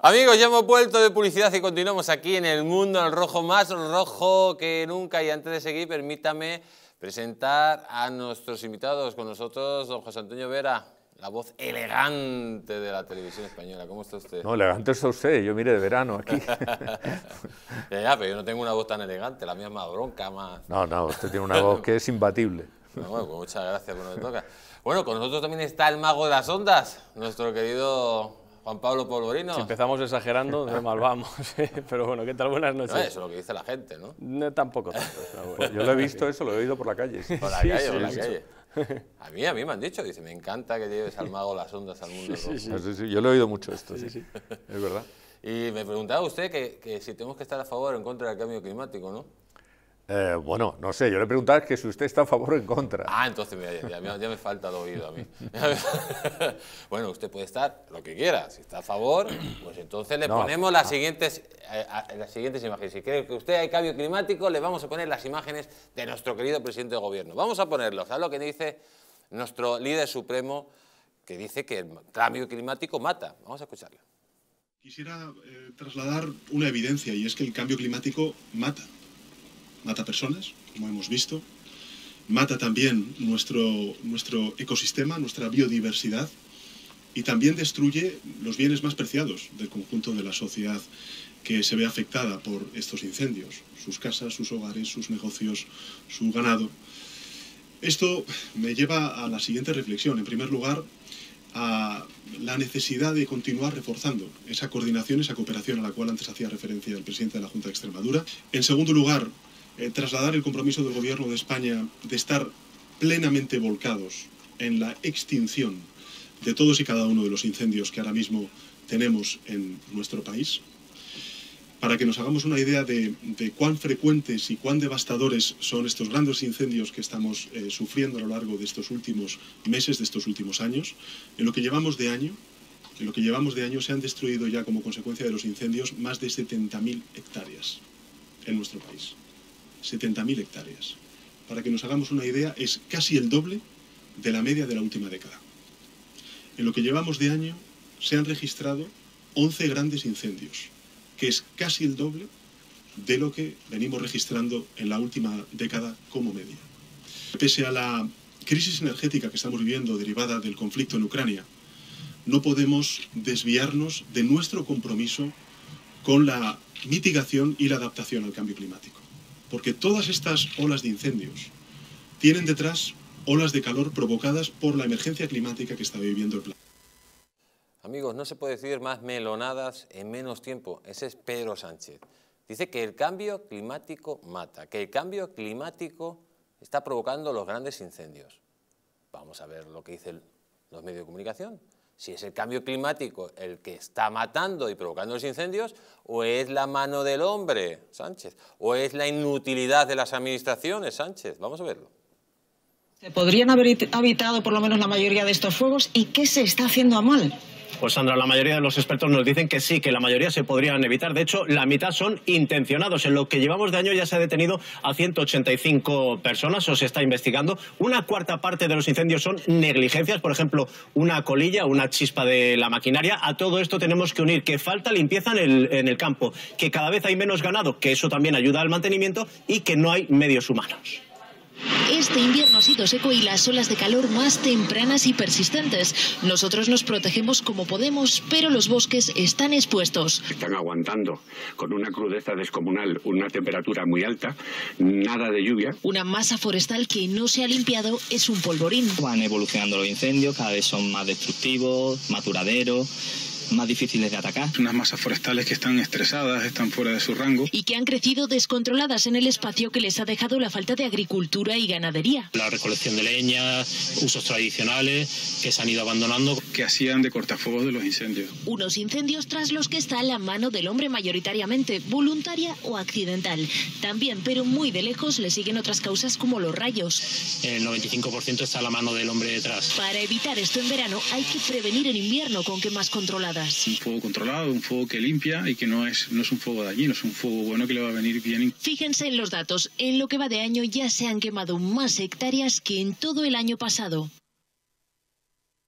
Amigos, ya hemos vuelto de publicidad y continuamos aquí en el mundo del rojo, más rojo que nunca. Y antes de seguir, permítame presentar a nuestros invitados. Con nosotros, don José Antonio Vera, la voz elegante de la televisión española. ¿Cómo está usted? No, elegante está usted, yo mire de verano aquí. Ya, pero yo no tengo una voz tan elegante, la mía es más bronca, más... No, usted tiene una voz que es imbatible. Bueno, pues muchas gracias por lo que toca. Bueno, con nosotros también está el mago de las ondas, nuestro querido Juan Pablo Polvorino. Si empezamos exagerando, de mal vamos. Pero bueno, ¿qué tal? Buenas noches. No, eso es lo que dice la gente, ¿no? No, tampoco tanto. Bueno. Pues yo lo he visto eso, lo he oído por la calle. Sí. Por la calle. A mí me han dicho, dice, me encanta que lleves al mago las ondas al mundo rojo. Sí, yo lo he oído mucho esto, sí. Es verdad. Y me preguntaba usted que si tenemos que estar a favor o en contra del cambio climático, ¿no? Bueno, no sé, yo le preguntaba que si usted está a favor o en contra. Ah, entonces ya me falta el oído a mí. Bueno, usted puede estar lo que quiera. Si está a favor, pues entonces le ponemos las siguientes imágenes. Si cree que usted hay cambio climático, le vamos a poner las imágenes de nuestro querido presidente de gobierno. Vamos a ponerlos. ¿Sabes lo que dice nuestro líder supremo? Que dice que el cambio climático mata. Vamos a escucharlo. Quisiera trasladar una evidencia, y es que el cambio climático mata. Mata personas, como hemos visto, mata también nuestro ecosistema, nuestra biodiversidad, y también destruye los bienes más preciados del conjunto de la sociedad que se ve afectada por estos incendios, sus casas, sus hogares, sus negocios, su ganado. Esto me lleva a la siguiente reflexión. En primer lugar, a la necesidad de continuar reforzando esa coordinación, esa cooperación a la cual antes hacía referencia el presidente de la Junta de Extremadura. En segundo lugar, trasladar el compromiso del Gobierno de España de estar plenamente volcados en la extinción de todos y cada uno de los incendios que ahora mismo tenemos en nuestro país, para que nos hagamos una idea de cuán frecuentes y cuán devastadores son estos grandes incendios que estamos sufriendo a lo largo de estos últimos meses, de estos últimos años. En lo que llevamos de año se han destruido ya como consecuencia de los incendios más de 70.000 hectáreas en nuestro país. 70.000 hectáreas. Para que nos hagamos una idea, es casi el doble de la media de la última década. En lo que llevamos de año se han registrado 11 grandes incendios, que es casi el doble de lo que venimos registrando en la última década como media. Pese a la crisis energética que estamos viviendo derivada del conflicto en Ucrania, no podemos desviarnos de nuestro compromiso con la mitigación y la adaptación al cambio climático. Porque todas estas olas de incendios tienen detrás olas de calor provocadas por la emergencia climática que está viviendo el planeta. Amigos, no se puede decir más melonadas en menos tiempo. Ese es Pedro Sánchez. Dice que el cambio climático mata, que el cambio climático está provocando los grandes incendios. Vamos a ver lo que dicen los medios de comunicación. Si es el cambio climático el que está matando y provocando los incendios, o es la mano del hombre, Sánchez, o es la inutilidad de las administraciones, Sánchez. Vamos a verlo. ¿Se podrían haber evitado por lo menos la mayoría de estos fuegos? ¿Y qué se está haciendo a mal? Pues Sandra, la mayoría de los expertos nos dicen que sí, que la mayoría se podrían evitar. De hecho, la mitad son intencionados. En lo que llevamos de año ya se ha detenido a 185 personas o se está investigando. Una cuarta parte de los incendios son negligencias, por ejemplo, una colilla, una chispa de la maquinaria. A todo esto tenemos que unir que falta limpieza en el campo, que cada vez hay menos ganado, que eso también ayuda al mantenimiento, y que no hay medios humanos. Este invierno ha sido seco y las olas de calor más tempranas y persistentes. Nosotros nos protegemos como podemos, pero los bosques están expuestos. Están aguantando con una crudeza descomunal, una temperatura muy alta, nada de lluvia. Una masa forestal que no se ha limpiado es un polvorín. Van evolucionando los incendios, cada vez son más destructivos, más duraderos, más difíciles de atacar. Unas masas forestales que están estresadas, están fuera de su rango. Y que han crecido descontroladas en el espacio que les ha dejado la falta de agricultura y ganadería. La recolección de leña, usos tradicionales que se han ido abandonando. Que hacían de cortafuegos de los incendios. Unos incendios tras los que está la mano del hombre mayoritariamente, voluntaria o accidental. También, pero muy de lejos, le siguen otras causas como los rayos. El 95% está la mano del hombre detrás. Para evitar esto en verano hay que prevenir en invierno con quemas controladas. Un fuego controlado, un fuego que limpia y que no es un fuego dañino, es un fuego bueno que le va a venir bien. Fíjense en los datos. En lo que va de año ya se han quemado más hectáreas que en todo el año pasado.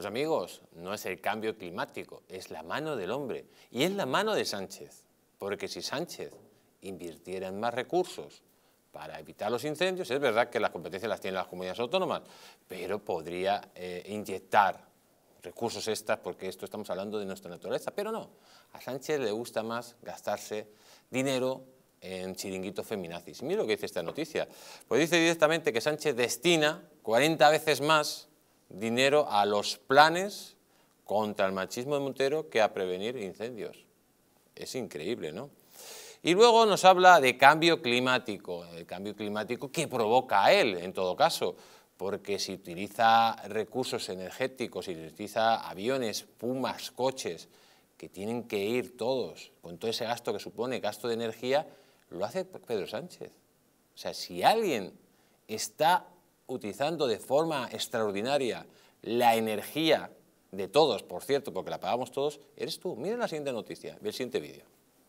Pues amigos, no es el cambio climático, es la mano del hombre. Y es la mano de Sánchez, porque si Sánchez invirtiera en más recursos para evitar los incendios, es verdad que las competencias las tienen las comunidades autónomas, pero podría inyectar recursos extras, porque esto estamos hablando de nuestra naturaleza, pero no. A Sánchez le gusta más gastarse dinero en chiringuitos feminazis. Mira lo que dice esta noticia. Pues dice directamente que Sánchez destina 40 veces más dinero a los planes contra el machismo de Montero que a prevenir incendios. Es increíble, ¿no? Y luego nos habla de cambio climático, el cambio climático que provoca a él, en todo caso, porque si utiliza recursos energéticos, si utiliza aviones, pumas, coches, que tienen que ir todos, con todo ese gasto que supone, gasto de energía, lo hace Pedro Sánchez. O sea, si alguien está utilizando de forma extraordinaria la energía de todos, por cierto, porque la pagamos todos, eres tú. Miren la siguiente noticia, el siguiente vídeo.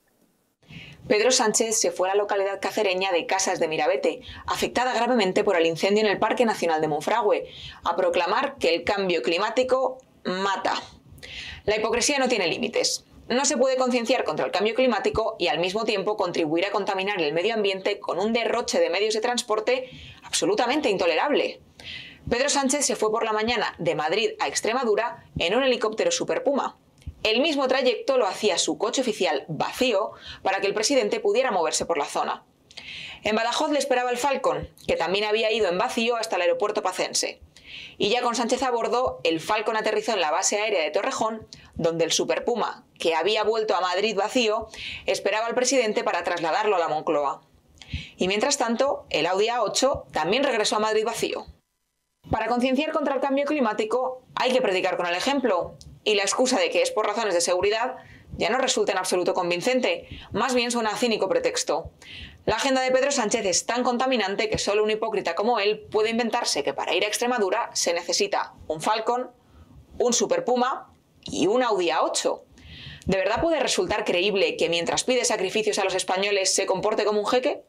Pedro Sánchez se fue a la localidad cacereña de Casas de Mirabete, afectada gravemente por el incendio en el Parque Nacional de Monfragüe, a proclamar que el cambio climático mata. La hipocresía no tiene límites. No se puede concienciar contra el cambio climático y al mismo tiempo contribuir a contaminar el medio ambiente con un derroche de medios de transporte absolutamente intolerable. Pedro Sánchez se fue por la mañana de Madrid a Extremadura en un helicóptero Super Puma. El mismo trayecto lo hacía su coche oficial vacío para que el presidente pudiera moverse por la zona. En Badajoz le esperaba el Falcon, que también había ido en vacío hasta el aeropuerto pacense. Y ya con Sánchez a bordo, el Falcon aterrizó en la base aérea de Torrejón, donde el Super Puma, que había vuelto a Madrid vacío, esperaba al presidente para trasladarlo a la Moncloa. Y mientras tanto, el Audi A8 también regresó a Madrid vacío. Para concienciar contra el cambio climático hay que predicar con el ejemplo, y la excusa de que es por razones de seguridad ya no resulta en absoluto convincente, más bien suena a cínico pretexto. La agenda de Pedro Sánchez es tan contaminante que solo un hipócrita como él puede inventarse que para ir a Extremadura se necesita un Falcon, un Super Puma y un Audi A8. ¿De verdad puede resultar creíble que mientras pide sacrificios a los españoles se comporte como un jeque?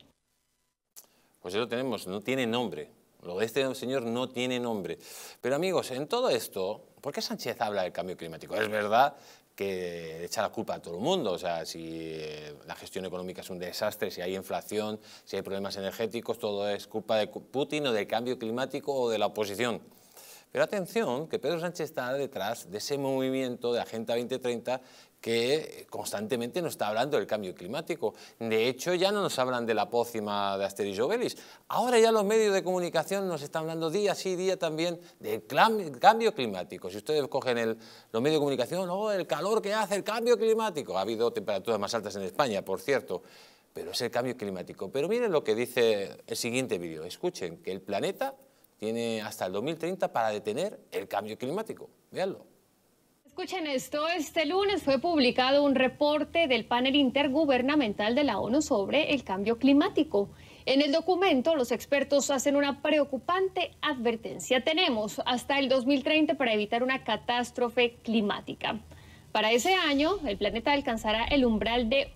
Pues eso tenemos, no tiene nombre. Lo de este señor no tiene nombre. Pero amigos, en todo esto, ¿por qué Sánchez habla del cambio climático? Es verdad que echa la culpa a todo el mundo, o sea, si la gestión económica es un desastre, si hay inflación, si hay problemas energéticos, todo es culpa de Putin o del cambio climático o de la oposición. Pero atención, que Pedro Sánchez está detrás de ese movimiento de Agenda 2030 que constantemente nos está hablando del cambio climático. De hecho, ya no nos hablan de la pócima de Asterix y Obelix. Ahora ya los medios de comunicación nos están hablando día sí, día también del cambio climático. Si ustedes cogen los medios de comunicación, oh, el calor que hace el cambio climático. Ha habido temperaturas más altas en España, por cierto, pero es el cambio climático. Pero miren lo que dice el siguiente vídeo. Escuchen, que el planeta tiene hasta el 2030 para detener el cambio climático. Véanlo. Escuchen esto, este lunes fue publicado un reporte del panel intergubernamental de la ONU sobre el cambio climático. En el documento, los expertos hacen una preocupante advertencia. Tenemos hasta el 2030 para evitar una catástrofe climática. Para ese año, el planeta alcanzará el umbral de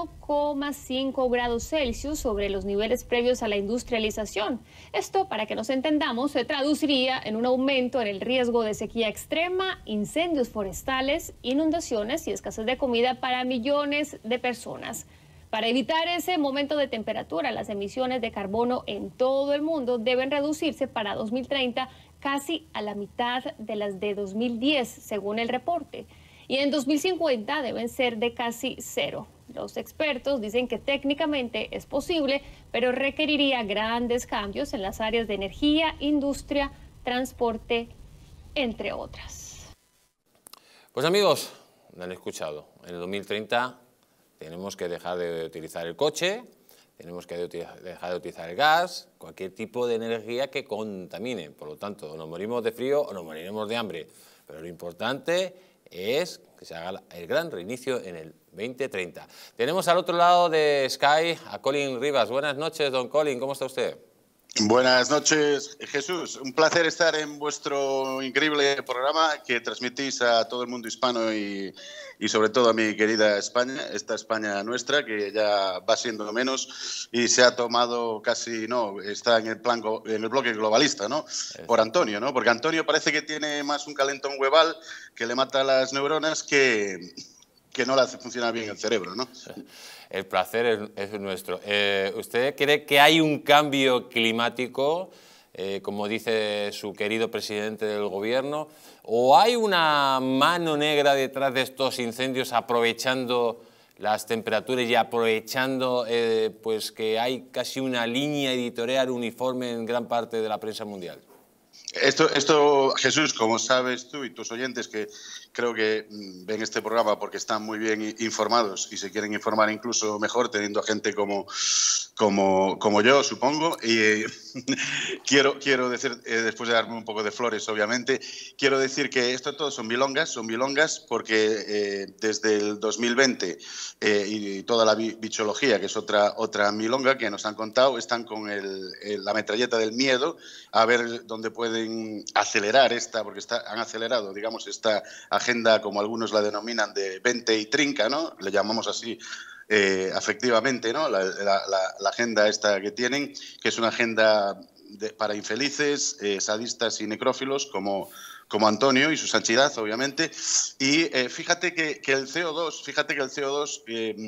1,5 grados Celsius sobre los niveles previos a la industrialización. Esto, para que nos entendamos, se traduciría en un aumento en el riesgo de sequía extrema, incendios forestales, inundaciones y escasez de comida para millones de personas. Para evitar ese momento de temperatura, las emisiones de carbono en todo el mundo deben reducirse para 2030 casi a la mitad de las de 2010, según el reporte. Y en 2050 deben ser de casi cero. Los expertos dicen que técnicamente es posible, pero requeriría grandes cambios en las áreas de energía, industria, transporte, entre otras. Pues amigos, lo han escuchado. En el 2030 tenemos que dejar de utilizar el coche, tenemos que dejar de utilizar el gas, cualquier tipo de energía que contamine. Por lo tanto, o nos morimos de frío o nos moriremos de hambre. Pero lo importante es que se haga el gran reinicio en el 2030. Tenemos al otro lado de Sky a Colin Rivas. Buenas noches, don Colin, ¿cómo está usted? Buenas noches, Jesús. Un placer estar en vuestro increíble programa que transmitís a todo el mundo hispano y sobre todo a mi querida España, esta España nuestra, que ya va siendo menos y se ha tomado casi, no, está en el bloque globalista, ¿no? Por Antonio, ¿no? Porque Antonio parece que tiene más un calentón hueval que le mata las neuronas que no le hace funcionar bien el cerebro, ¿no? El placer es nuestro. ¿Usted cree que hay un cambio climático, como dice su querido presidente del gobierno, o hay una mano negra detrás de estos incendios aprovechando las temperaturas y aprovechando pues que hay casi una línea editorial uniforme en gran parte de la prensa mundial? Esto, Jesús, como sabes tú y tus oyentes que creo que ven este programa porque están muy bien informados y se quieren informar incluso mejor teniendo a gente como yo, supongo. Y quiero decir, después de darme un poco de flores, obviamente, quiero decir que esto todo son milongas porque desde el 2020 y toda la bichología, que es otra milonga que nos han contado, están con la metralleta del miedo a ver dónde pueden acelerar porque han acelerado, digamos, esta agenda, como algunos la denominan, de 20 y trinca, ¿no? Le llamamos así afectivamente, ¿no? La agenda esta que tienen, que es una agenda para infelices, sadistas y necrófilos como Antonio y su santidad, obviamente. Y fíjate que el CO2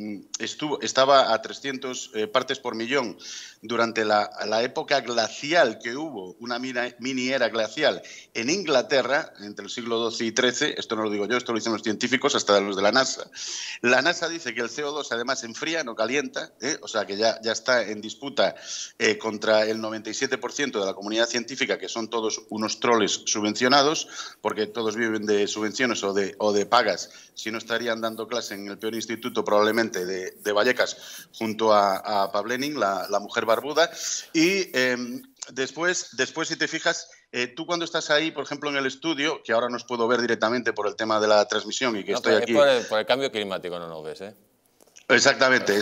estaba a 300 partes por millón durante la época glacial que hubo, una mini era glacial en Inglaterra entre el siglo XII y XIII. Esto no lo digo yo, esto lo dicen los científicos, hasta los de la NASA. La NASA dice que el CO2 además enfría, no calienta, o sea que ya está en disputa contra el 97% de la comunidad científica, que son todos unos troles subvencionados, porque todos viven de subvenciones o de pagas, si no estarían dando clase en el peor instituto probablemente de Vallecas, junto a Pavlenin, la mujer barbuda. Y después, si te fijas, tú cuando estás ahí, por ejemplo, en el estudio, que ahora no os puedo ver directamente por el tema de la transmisión y que estoy aquí... Por el cambio climático no nos ves, ¿eh? Exactamente.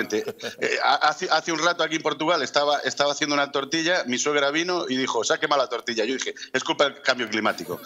Hace un rato aquí en Portugal estaba haciendo una tortilla, mi suegra vino y dijo, se ha quemado la tortilla. Yo dije, es culpa del cambio climático.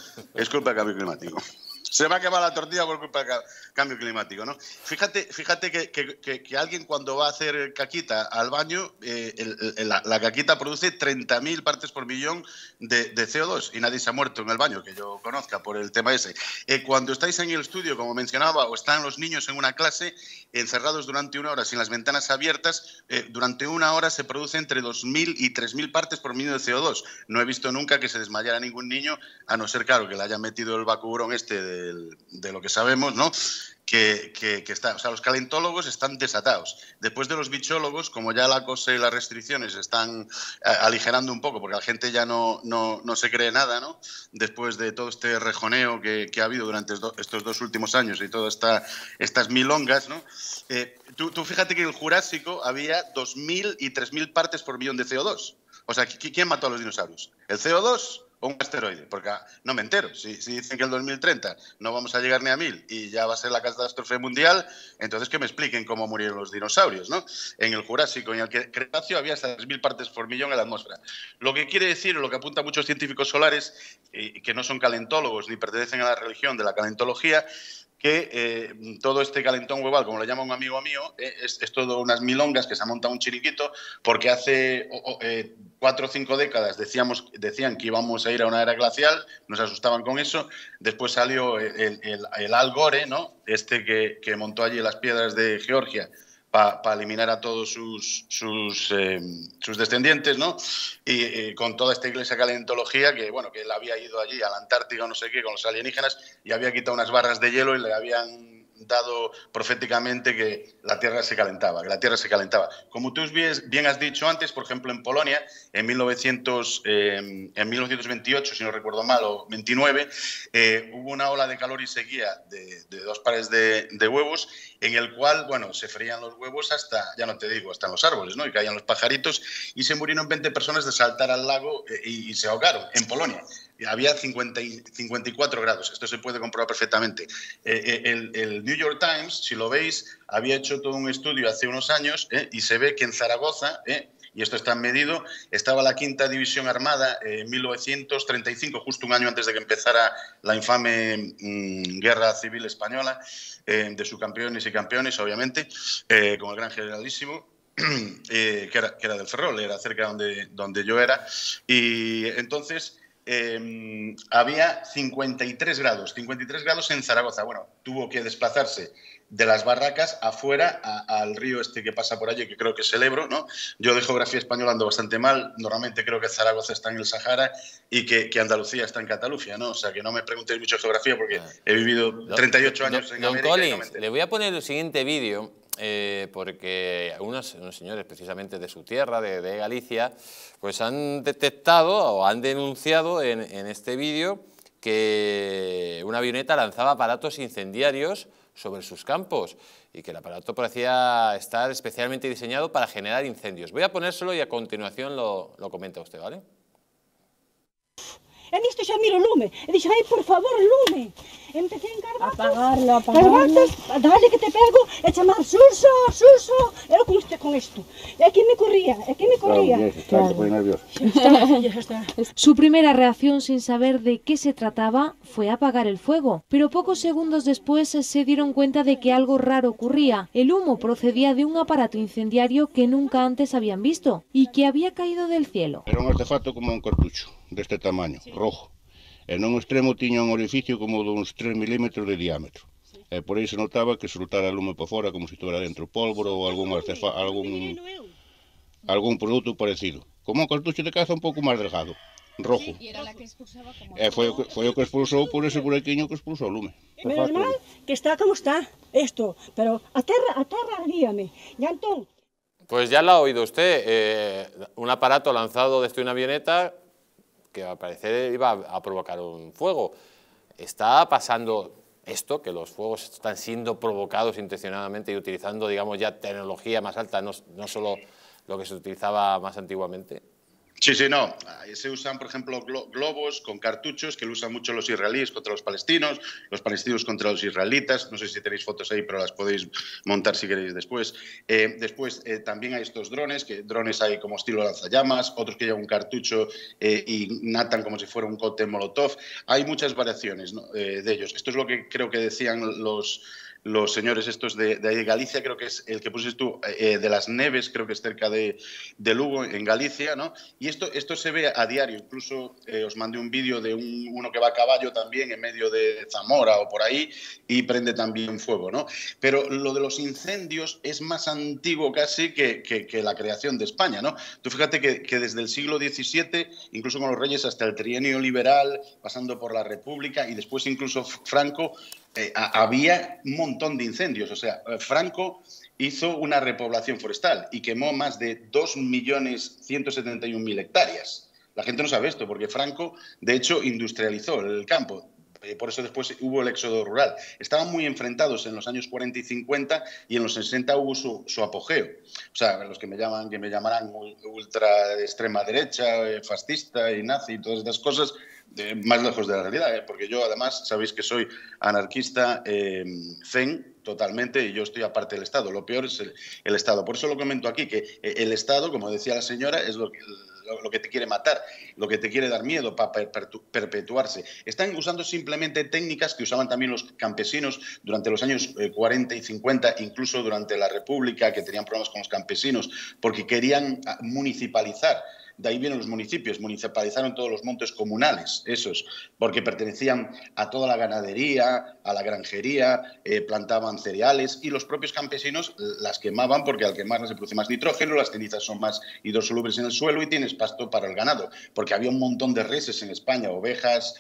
Se va a quemar la tortilla por culpa del cambio climático, ¿no? Fíjate que alguien cuando va a hacer caquita al baño, la caquita produce 30.000 partes por millón de CO2 y nadie se ha muerto en el baño, que yo conozca, por el tema ese. Cuando estáis en el estudio, como mencionaba, o están los niños en una clase, encerrados durante una hora sin las ventanas abiertas, durante una hora se produce entre 2.000 y 3.000 partes por millón de CO2. No he visto nunca que se desmayara ningún niño, a no ser, claro, que le hayan metido el vacuurón de lo que sabemos, ¿no? Que está, o sea, los calentólogos están desatados. Después de los bichólogos, como ya la cosa y las restricciones están aligerando un poco, porque la gente ya no se cree nada, ¿no? Después de todo este rejoneo que ha habido durante estos 2 últimos años y todas estas milongas, ¿no? Tú fíjate que en el Jurásico había 2.000 y 3.000 partes por millón de CO2. O sea, ¿quién mató a los dinosaurios? ¿El CO2 o un asteroide? Porque no me entero. Si dicen que en el 2030 no vamos a llegar ni a 1.000 y ya va a ser la catástrofe mundial, entonces que me expliquen cómo murieron los dinosaurios, ¿no? En el Jurásico y en el Cretáceo había hasta 3.000 partes por millón en la atmósfera. Lo que quiere decir, lo que apuntan muchos científicos solares, que no son calentólogos ni pertenecen a la religión de la calentología, que todo este calentón global, como lo llama un amigo mío, es todo unas milongas que se ha montado un chiringuito, porque hace 4 o 5 décadas decían que íbamos a ir a una era glacial, nos asustaban con eso. Después salió el Al Gore, ¿no? Que montó allí las piedras de Georgia para eliminar a todos sus descendientes, ¿no? Y con toda esta iglesia calentología que él había ido allí a la Antártida o no sé qué con los alienígenas y había quitado unas barras de hielo y le habían dado proféticamente que la Tierra se calentaba, Como tú bien has dicho antes, por ejemplo, en Polonia, en 1928, si no recuerdo mal, o 29, hubo una ola de calor y sequía de 2 pares de huevos, en el cual, se freían los huevos hasta, ya no te digo, hasta en los árboles, ¿no? Y caían los pajaritos y se murieron 20 personas de saltar al lago y se ahogaron en Polonia. Había 54 grados, esto se puede comprobar perfectamente. El New York Times, si lo veis, había hecho todo un estudio hace unos años y se ve que en Zaragoza, y esto está medido, estaba la 5ª División Armada en 1935, justo un año antes de que empezara la infame Guerra Civil Española, de subcampeones y campeones, obviamente, con el gran generalísimo, que era del Ferrol, era cerca donde yo era, y entonces había 53 grados en Zaragoza. Bueno, tuvo que desplazarse de las barracas afuera al río este que pasa por allí, que creo que es el Ebro, ¿no? Yo de geografía española ando bastante mal, normalmente creo que Zaragoza está en el Sahara y que Andalucía está en Cataluña, ¿no? O sea, que no me preguntéis mucho de geografía porque he vivido 38 años en América. Collins, y no me entero. le voy a poner el siguiente vídeo, porque unos señores precisamente de su tierra, de Galicia, pues han detectado o han denunciado en este vídeo que una avioneta lanzaba aparatos incendiarios sobre sus campos y que el aparato parecía estar especialmente diseñado para generar incendios. Voy a ponérselo y a continuación lo comenta usted, ¿vale? E nisto xa miro lume, e dixo, ai, por favor, lume. Empecé en garbatas, apagarlo. Garbatas, dale que te pego, e chamar, Suso, Suso. Era con isto. E aquí me corría. Claro. Su primera reacción, sin saber de qué se trataba, fue apagar el fuego. Pero pocos segundos después se dieron cuenta de que algo raro ocurría. El humo procedía de un aparato incendiario que nunca antes habían visto y que había caído del cielo. Era un artefacto como un cartucho, deste tamaño, rojo. E nun extremo tiña un orificio como duns 3 milímetros de diámetro. E por aí se notaba que soltara lume para fora como se estuvera dentro pólvora ou algún produto parecido. Como un cartucho de caza un pouco máis delgado, rojo. E foi o que expulsou por ese buraquiño que expulsou o lume. Menos mal que está como está isto, pero a terra ardíame. E entón... Pues ya lo ha oído usted, un aparato lanzado desde una avioneta que al parecer iba a provocar un fuego. Está pasando esto, que los fuegos están siendo provocados intencionadamente y utilizando, digamos, ya tecnología más alta, no solo lo que se utilizaba más antiguamente. Sí, no. Se usan, por ejemplo, globos con cartuchos, que lo usan mucho los israelíes contra los palestinos contra los israelitas. No sé si tenéis fotos ahí, pero las podéis montar si queréis después. Después también hay estos drones, que drones hay como estilo lanzallamas, otros que llevan un cartucho y natan como si fuera un cóctel molotov. Hay muchas variaciones, ¿no? De ellos. Esto es lo que creo que decían los señores estos de ahí de Galicia, creo que es el que pusiste tú, de Las Neves, creo que es cerca de Lugo, en Galicia, ¿no? Y esto se ve a diario, incluso os mandé un vídeo de uno que va a caballo también en medio de Zamora o por ahí y prende también fuego, ¿no? Pero lo de los incendios es más antiguo casi que la creación de España, ¿no? Tú fíjate que desde el siglo XVII, incluso con los reyes hasta el trienio liberal, pasando por la República y después incluso Franco, había un montón de incendios. O sea, Franco hizo una repoblación forestal y quemó más de 2.171.000 hectáreas. La gente no sabe esto porque Franco, de hecho, industrializó el campo. Por eso después hubo el éxodo rural. Estaban muy enfrentados en los años 40 y 50 y en los 60 hubo su apogeo. O sea, los que me llamarán ultra de extrema derecha, fascista y nazi y todas estas cosas, más lejos de la realidad, porque yo además sabéis que soy anarquista zen totalmente y yo estoy aparte del Estado. Lo peor es el Estado. Por eso lo comento aquí, que el Estado, como decía la señora, es lo que te quiere matar, lo que te quiere dar miedo para perpetuarse. Están usando simplemente técnicas que usaban también los campesinos durante los años 40 y 50, incluso durante la República, que tenían problemas con los campesinos, porque querían municipalizar. De ahí vienen los municipios, municipalizaron todos los montes comunales, esos, porque pertenecían a toda la ganadería, a la granjería, plantaban cereales y los propios campesinos las quemaban porque al quemarlas se produce más nitrógeno, las cenizas son más hidrosolubles en el suelo y tienes pasto para el ganado, porque había un montón de reses en España, ovejas,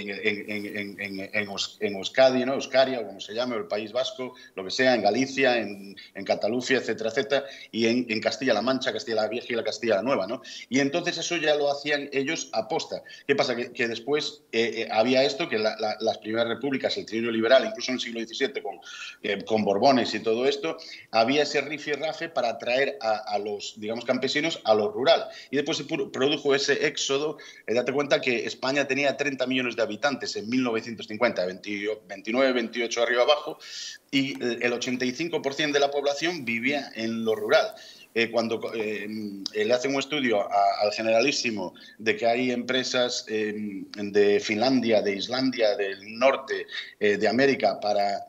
en Euskadi, ¿no? Euskaria, o como se llame, o el País Vasco, lo que sea, en Galicia, en Cataluña, etcétera, etcétera, y en Castilla-La Mancha, Castilla-La Vieja y la Castilla-La Nueva, ¿no? Y entonces eso ya lo hacían ellos a posta. ¿Qué pasa? Que después había esto, que las primeras repúblicas, el trienio liberal, incluso en el siglo XVII con Borbones y todo esto, había ese rifirrafe para atraer a los, digamos, campesinos a lo rural. Y después se produjo ese éxodo. Date cuenta que España tenía 30 millones de habitantes en 1950, 29, 28 arriba abajo, y el 85% de la población vivía en lo rural. cuando le hacen un estudio al Generalísimo de que hay empresas de Finlandia, de Islandia, del norte de América para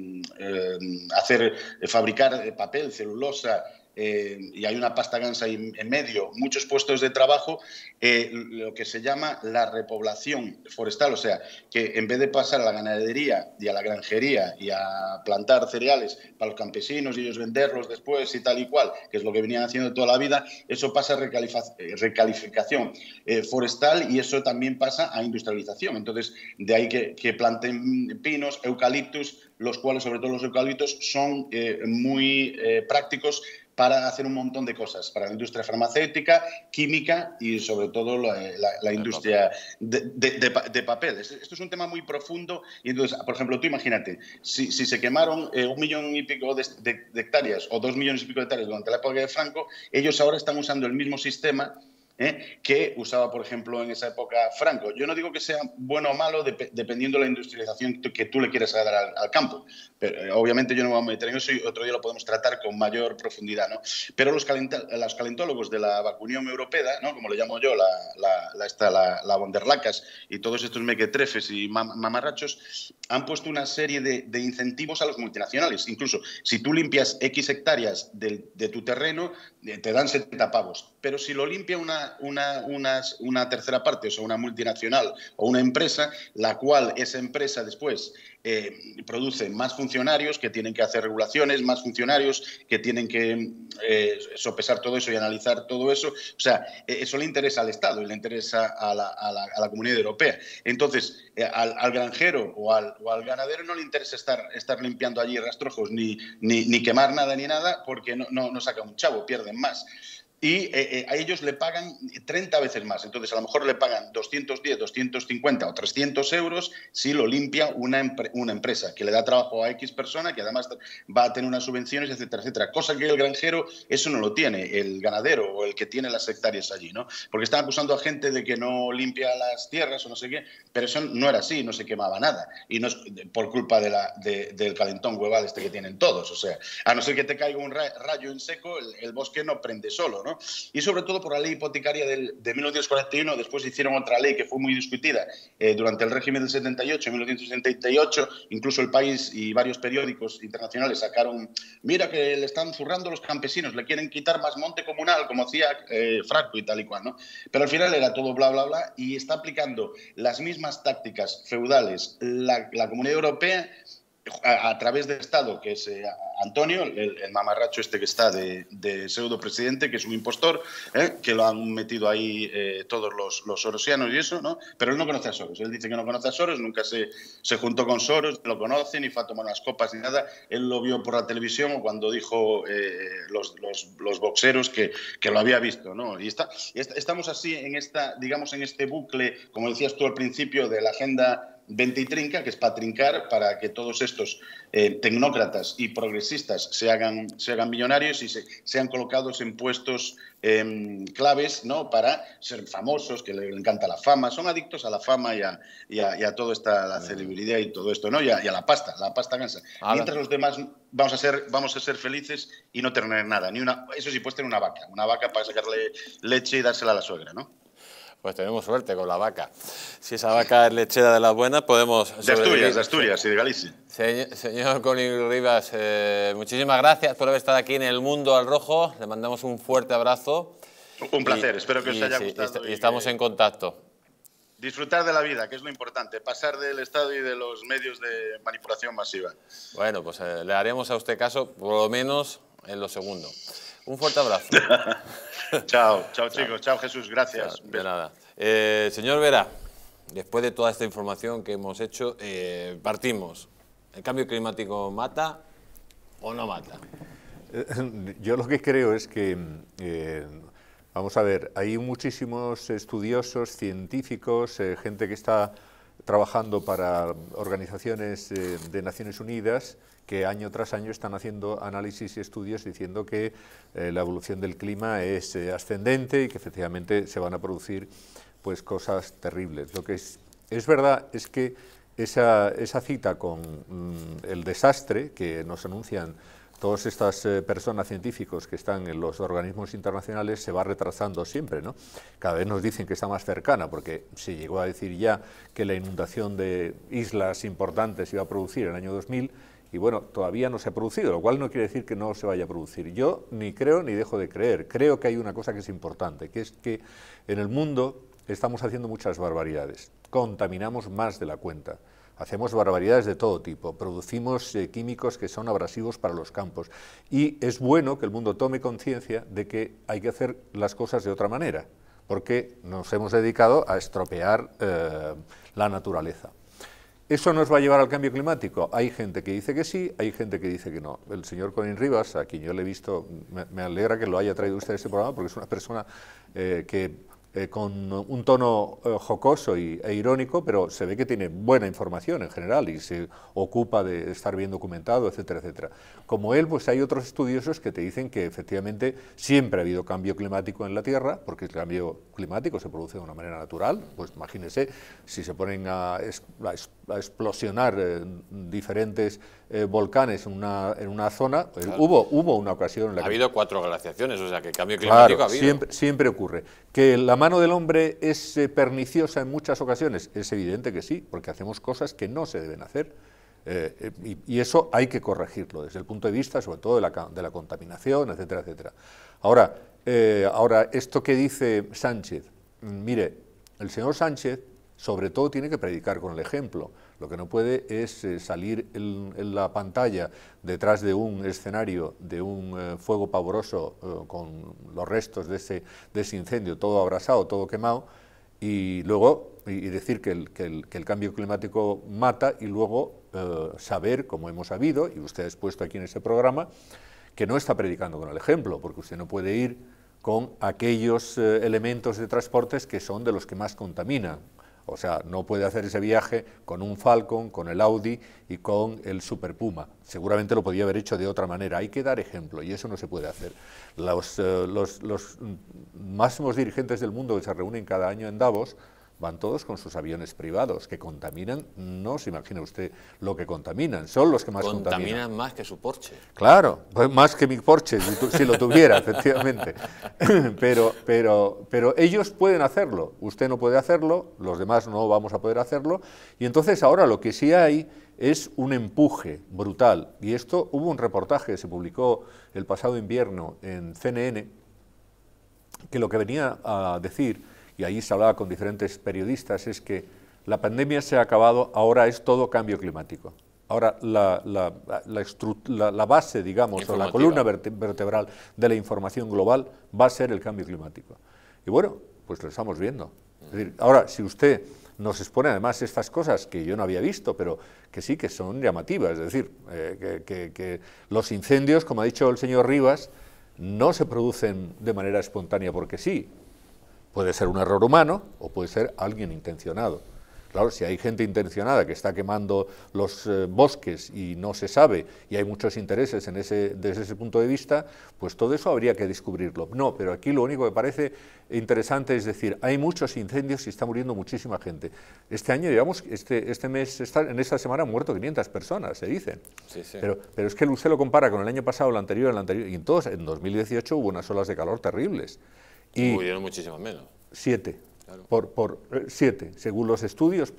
fabricar papel, celulosa, y hay una pasta gansa ahí en medio, muchos puestos de trabajo, lo que se llama la repoblación forestal, o sea, que en vez de pasar a la ganadería y a la granjería y a plantar cereales para los campesinos y ellos venderlos después y tal y cual, que es lo que venían haciendo toda la vida, eso pasa a recalificación forestal y eso también pasa a industrialización. Entonces, de ahí que planten pinos, eucaliptus, los cuales, sobre todo los eucaliptos, son muy prácticos para hacer un montón de cosas, para la industria farmacéutica, química y sobre todo la industria de papel. Esto es un tema muy profundo y entonces, por ejemplo, tú imagínate, si se quemaron 1,5 millones de hectáreas o 2,5 millones de hectáreas durante la época de Franco, ellos ahora están usando el mismo sistema que usaba, por ejemplo, en esa época Franco. Yo no digo que sea bueno o malo dependiendo de la industrialización que tú le quieras dar al campo. Pero, obviamente yo no me voy a meter en eso y otro día lo podemos tratar con mayor profundidad, ¿no? Pero los calentólogos de la Vacunión Europea, ¿no?, como le llamo yo, la von der Lacas y todos estos mequetrefes y mamarrachos, han puesto una serie de incentivos a los multinacionales. Incluso si tú limpias X hectáreas de tu terreno, te dan 70 pavos. Pero si lo limpia una tercera parte, o sea, una multinacional o una empresa, la cual esa empresa después produce más funcionarios que tienen que hacer regulaciones, más funcionarios que tienen que sopesar todo eso y analizar todo eso. O sea, eso le interesa al Estado y le interesa a la Comunidad Europea. Entonces, al granjero o al ganadero no le interesa estar limpiando allí rastrojos ni quemar nada ni nada porque no saca un chavo, pierden más. Y a ellos le pagan 30 veces más. Entonces, a lo mejor le pagan 210, 250 o 300 euros si lo limpia una empresa, que le da trabajo a X persona, que además va a tener unas subvenciones, etcétera, etcétera. Cosa que el granjero, eso no lo tiene, el ganadero o el que tiene las hectáreas allí, ¿no? Porque están acusando a gente de que no limpia las tierras o no sé qué, pero eso no era así, no se quemaba nada. Y no es por culpa del calentón hueval este que tienen todos. O sea, a no ser que te caiga un rayo en seco, el bosque no prende solo, ¿no? Y sobre todo por la ley hipotecaria de 1941, después hicieron otra ley que fue muy discutida durante el régimen del 78, 1978, incluso El País y varios periódicos internacionales sacaron, mira que le están zurrando los campesinos, le quieren quitar más monte comunal, como hacía Franco y tal y cual, ¿no? Pero al final era todo bla, bla, bla, y está aplicando las mismas tácticas feudales la Comunidad Europea a través del Estado, que es Antonio, el mamarracho este que está de pseudo presidente, que es un impostor, que lo han metido ahí todos los sorosianos y eso, ¿no? Pero él no conoce a Soros. Él dice que no conoce a Soros, nunca se juntó con Soros, no lo conoce, ni fue a tomar unas copas ni nada. Él lo vio por la televisión o cuando dijo los boxeros que lo había visto, ¿no? Y estamos así en este bucle, como decías tú al principio, de la Agenda 20 y trinca, que es para trincar, para que todos estos tecnócratas y progresistas se hagan millonarios y sean colocados en puestos claves, ¿no?, para ser famosos, que le encanta la fama. Son adictos a la fama y a toda la celebridad y todo esto, ¿no? Y a la pasta gansa. Mientras los demás vamos a ser felices y no tener nada. Eso sí, puedes tener una vaca para sacarle leche y dársela a la suegra, ¿no? Pues tenemos suerte con la vaca. Si esa vaca es lechera de las buenas, podemos... De Asturias y de Galicia. Señor Conill Rivas, muchísimas gracias por haber estado aquí en El Mundo al Rojo. Le mandamos un fuerte abrazo. Un placer, espero que os haya gustado. Y estamos en contacto. Disfrutar de la vida, que es lo importante, pasar del Estado y de los medios de manipulación masiva. Bueno, pues le haremos a usted caso, por lo menos en lo segundo. Un fuerte abrazo. Chao chicos, chao Jesús, gracias. De nada. Señor Vera, después de toda esta información que hemos hecho, partimos. ¿El cambio climático mata o no mata? Yo lo que creo es que, vamos a ver, hay muchísimos estudiosos, científicos, gente que está trabajando para organizaciones de Naciones Unidas, que año tras año están haciendo análisis y estudios diciendo que la evolución del clima es ascendente y que efectivamente se van a producir pues cosas terribles. Lo que es verdad es que esa cita con el desastre que nos anuncian todas estas personas científicos que están en los organismos internacionales se va retrasando siempre, ¿no? Cada vez nos dicen que está más cercana, porque se llegó a decir ya que la inundación de islas importantes iba a producir en el año 2000, y bueno, todavía no se ha producido, lo cual no quiere decir que no se vaya a producir. Yo ni creo ni dejo de creer. Creo que hay una cosa que es importante, que es que en el mundo estamos haciendo muchas barbaridades, contaminamos más de la cuenta. Hacemos barbaridades de todo tipo, producimos químicos que son abrasivos para los campos, y es bueno que el mundo tome conciencia de que hay que hacer las cosas de otra manera, porque nos hemos dedicado a estropear la naturaleza. ¿Eso nos va a llevar al cambio climático? Hay gente que dice que sí, hay gente que dice que no. El señor Colin Rivas, a quien yo le he visto, me alegra que lo haya traído usted a este programa, porque es una persona con un tono jocoso e irónico, pero se ve que tiene buena información en general y se ocupa de estar bien documentado, etcétera, etcétera. Como él, pues hay otros estudiosos que te dicen que efectivamente siempre ha habido cambio climático en la Tierra, porque el cambio climático se produce de una manera natural. Pues imagínense, si se ponen a explosionar diferentes volcanes en una zona, hubo una ocasión en la que... Ha habido 4 glaciaciones, o sea que el cambio climático ha habido. Siempre ocurre. ¿Que la mano del hombre es perniciosa en muchas ocasiones? Es evidente que sí, porque hacemos cosas que no se deben hacer. Y eso hay que corregirlo desde el punto de vista, sobre todo, de la contaminación, etcétera, etcétera. Ahora, esto que dice Sánchez, mire, el señor Sánchez sobre todo tiene que predicar con el ejemplo. Lo que no puede es salir en la pantalla detrás de un escenario de un fuego pavoroso con los restos de ese incendio, todo abrasado, todo quemado, y luego decir que el cambio climático mata, y luego saber, como hemos sabido, y usted ha expuesto aquí en este programa, que no está predicando con el ejemplo, porque usted no puede ir con aquellos elementos de transportes que son de los que más contaminan. O sea, no puede hacer ese viaje con un Falcon, con el Audi y con el Super Puma. Seguramente lo podía haber hecho de otra manera. Hay que dar ejemplo, y eso no se puede hacer. Los máximos dirigentes del mundo que se reúnen cada año en Davos van todos con sus aviones privados, que contaminan, no se imagina usted lo que contaminan, son los que más contaminan. Contaminan más que su Porsche. Claro, pues más que mi Porsche, si lo tuviera, efectivamente. Pero ellos pueden hacerlo, usted no puede hacerlo, los demás no vamos a poder hacerlo, y entonces ahora lo que sí hay es un empuje brutal, y esto, hubo un reportaje que se publicó el pasado invierno en CNN, que lo que venía a decir, y ahí se hablaba con diferentes periodistas, es que la pandemia se ha acabado, ahora es todo cambio climático. Ahora la base, digamos, o la columna vertebral de la información global va a ser el cambio climático. Y bueno, pues lo estamos viendo. Es decir, ahora, si usted nos expone además estas cosas que yo no había visto, pero que sí que son llamativas, es decir, que los incendios, como ha dicho el señor Rivas, no se producen de manera espontánea porque sí. Puede ser un error humano o puede ser alguien intencionado. Claro, si hay gente intencionada que está quemando los bosques y no se sabe, y hay muchos intereses desde ese punto de vista, pues todo eso habría que descubrirlo. No, pero aquí lo único que parece interesante es decir, hay muchos incendios y está muriendo muchísima gente. Este año, digamos, este mes, en esta semana han muerto 500 personas, se dicen. Sí, sí. Pero es que usted lo compara con el año pasado, el anterior, y entonces en 2018 hubo unas olas de calor terribles. Y murieron muchísimo menos. 7. Claro. Por 7, según los estudios,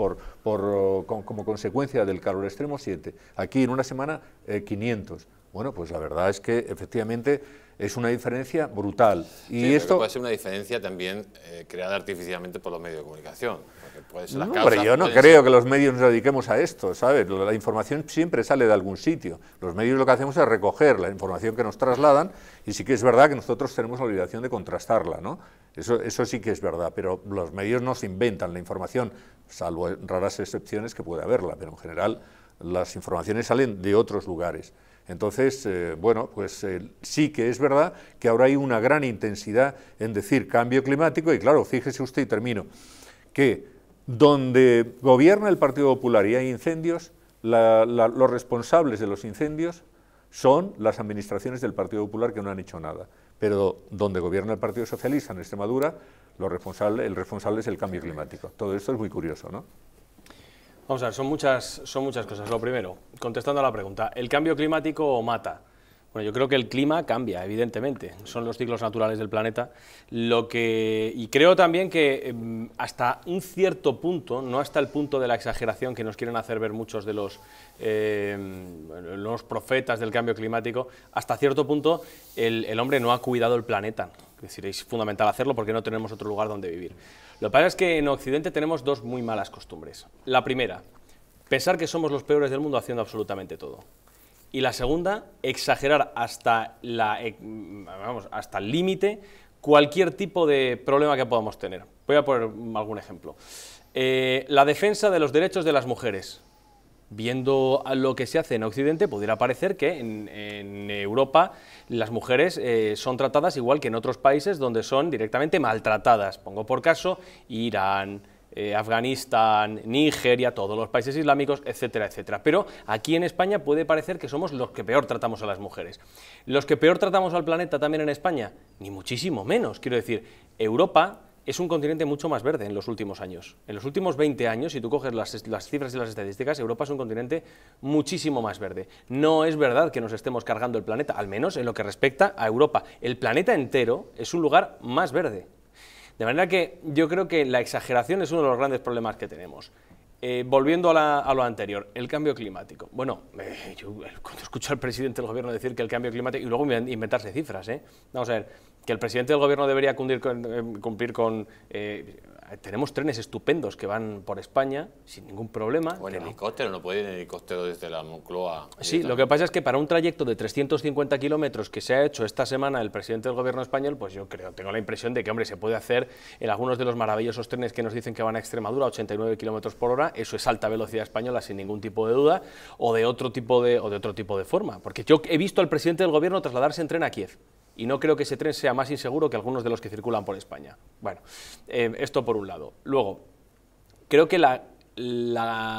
como consecuencia del calor extremo, 7. Aquí en una semana, 500. Bueno, pues la verdad es que efectivamente es una diferencia brutal. Y sí, esto puede ser una diferencia también creada artificialmente por los medios de comunicación. Puede ser no, pero yo no creo que los medios nos dediquemos a esto, ¿sabes? La información siempre sale de algún sitio. Los medios lo que hacemos es recoger la información que nos trasladan, y sí que es verdad que nosotros tenemos la obligación de contrastarla, ¿no? Eso sí que es verdad, pero los medios no se inventan la información, salvo en raras excepciones que puede haberla, pero en general las informaciones salen de otros lugares. Entonces, bueno, pues sí que es verdad que ahora hay una gran intensidad en decir cambio climático, y claro, fíjese usted, y termino, que donde gobierna el Partido Popular y hay incendios, los responsables de los incendios son las administraciones del Partido Popular, que no han hecho nada. Pero donde gobierna el Partido Socialista en Extremadura, el responsable es el cambio climático. Todo esto es muy curioso, ¿no? Vamos a ver, son muchas cosas. Lo primero, contestando a la pregunta, ¿el cambio climático mata? Bueno, yo creo que el clima cambia, evidentemente, son los ciclos naturales del planeta, y creo también que hasta un cierto punto, no hasta el punto de la exageración que nos quieren hacer ver muchos de los profetas del cambio climático, hasta cierto punto el hombre no ha cuidado el planeta, es decir, es fundamental hacerlo porque no tenemos otro lugar donde vivir. Lo que pasa es que en Occidente tenemos dos muy malas costumbres. La primera, pensar que somos los peores del mundo haciendo absolutamente todo. Y la segunda, exagerar hasta el límite cualquier tipo de problema que podamos tener. Voy a poner algún ejemplo. La defensa de los derechos de las mujeres. Viendo lo que se hace en Occidente, pudiera parecer que en Europa las mujeres son tratadas igual que en otros países donde son directamente maltratadas. Pongo por caso Irán, Afganistán, Nigeria, todos los países islámicos, etcétera, etcétera. Pero aquí en España puede parecer que somos los que peor tratamos a las mujeres. ¿Los que peor tratamos al planeta también en España? Ni muchísimo menos. Quiero decir, Europa es un continente mucho más verde en los últimos años. En los últimos 20 años, si tú coges las cifras y las estadísticas, Europa es un continente muchísimo más verde. No es verdad que nos estemos cargando el planeta, al menos en lo que respecta a Europa. El planeta entero es un lugar más verde. De manera que yo creo que la exageración es uno de los grandes problemas que tenemos. Volviendo a lo anterior, el cambio climático. Bueno, yo cuando escucho al presidente del gobierno decir que el cambio climático, y luego inventarse cifras, vamos a ver, que el presidente del gobierno debería cumplir con tenemos trenes estupendos que van por España sin ningún problema. O en helicóptero, no puede ir en helicóptero desde la Moncloa. Sí, lo que pasa es que para un trayecto de 350 kilómetros que se ha hecho esta semana el presidente del gobierno español, pues yo tengo la impresión de que, hombre, se puede hacer en algunos de los maravillosos trenes que nos dicen que van a Extremadura a 89 kilómetros por hora, eso es alta velocidad española sin ningún tipo de duda, o de otro tipo de forma, porque yo he visto al presidente del gobierno trasladarse en tren a Kiev. Y no creo que ese tren sea más inseguro que algunos de los que circulan por España. Bueno, esto por un lado. Luego, creo que el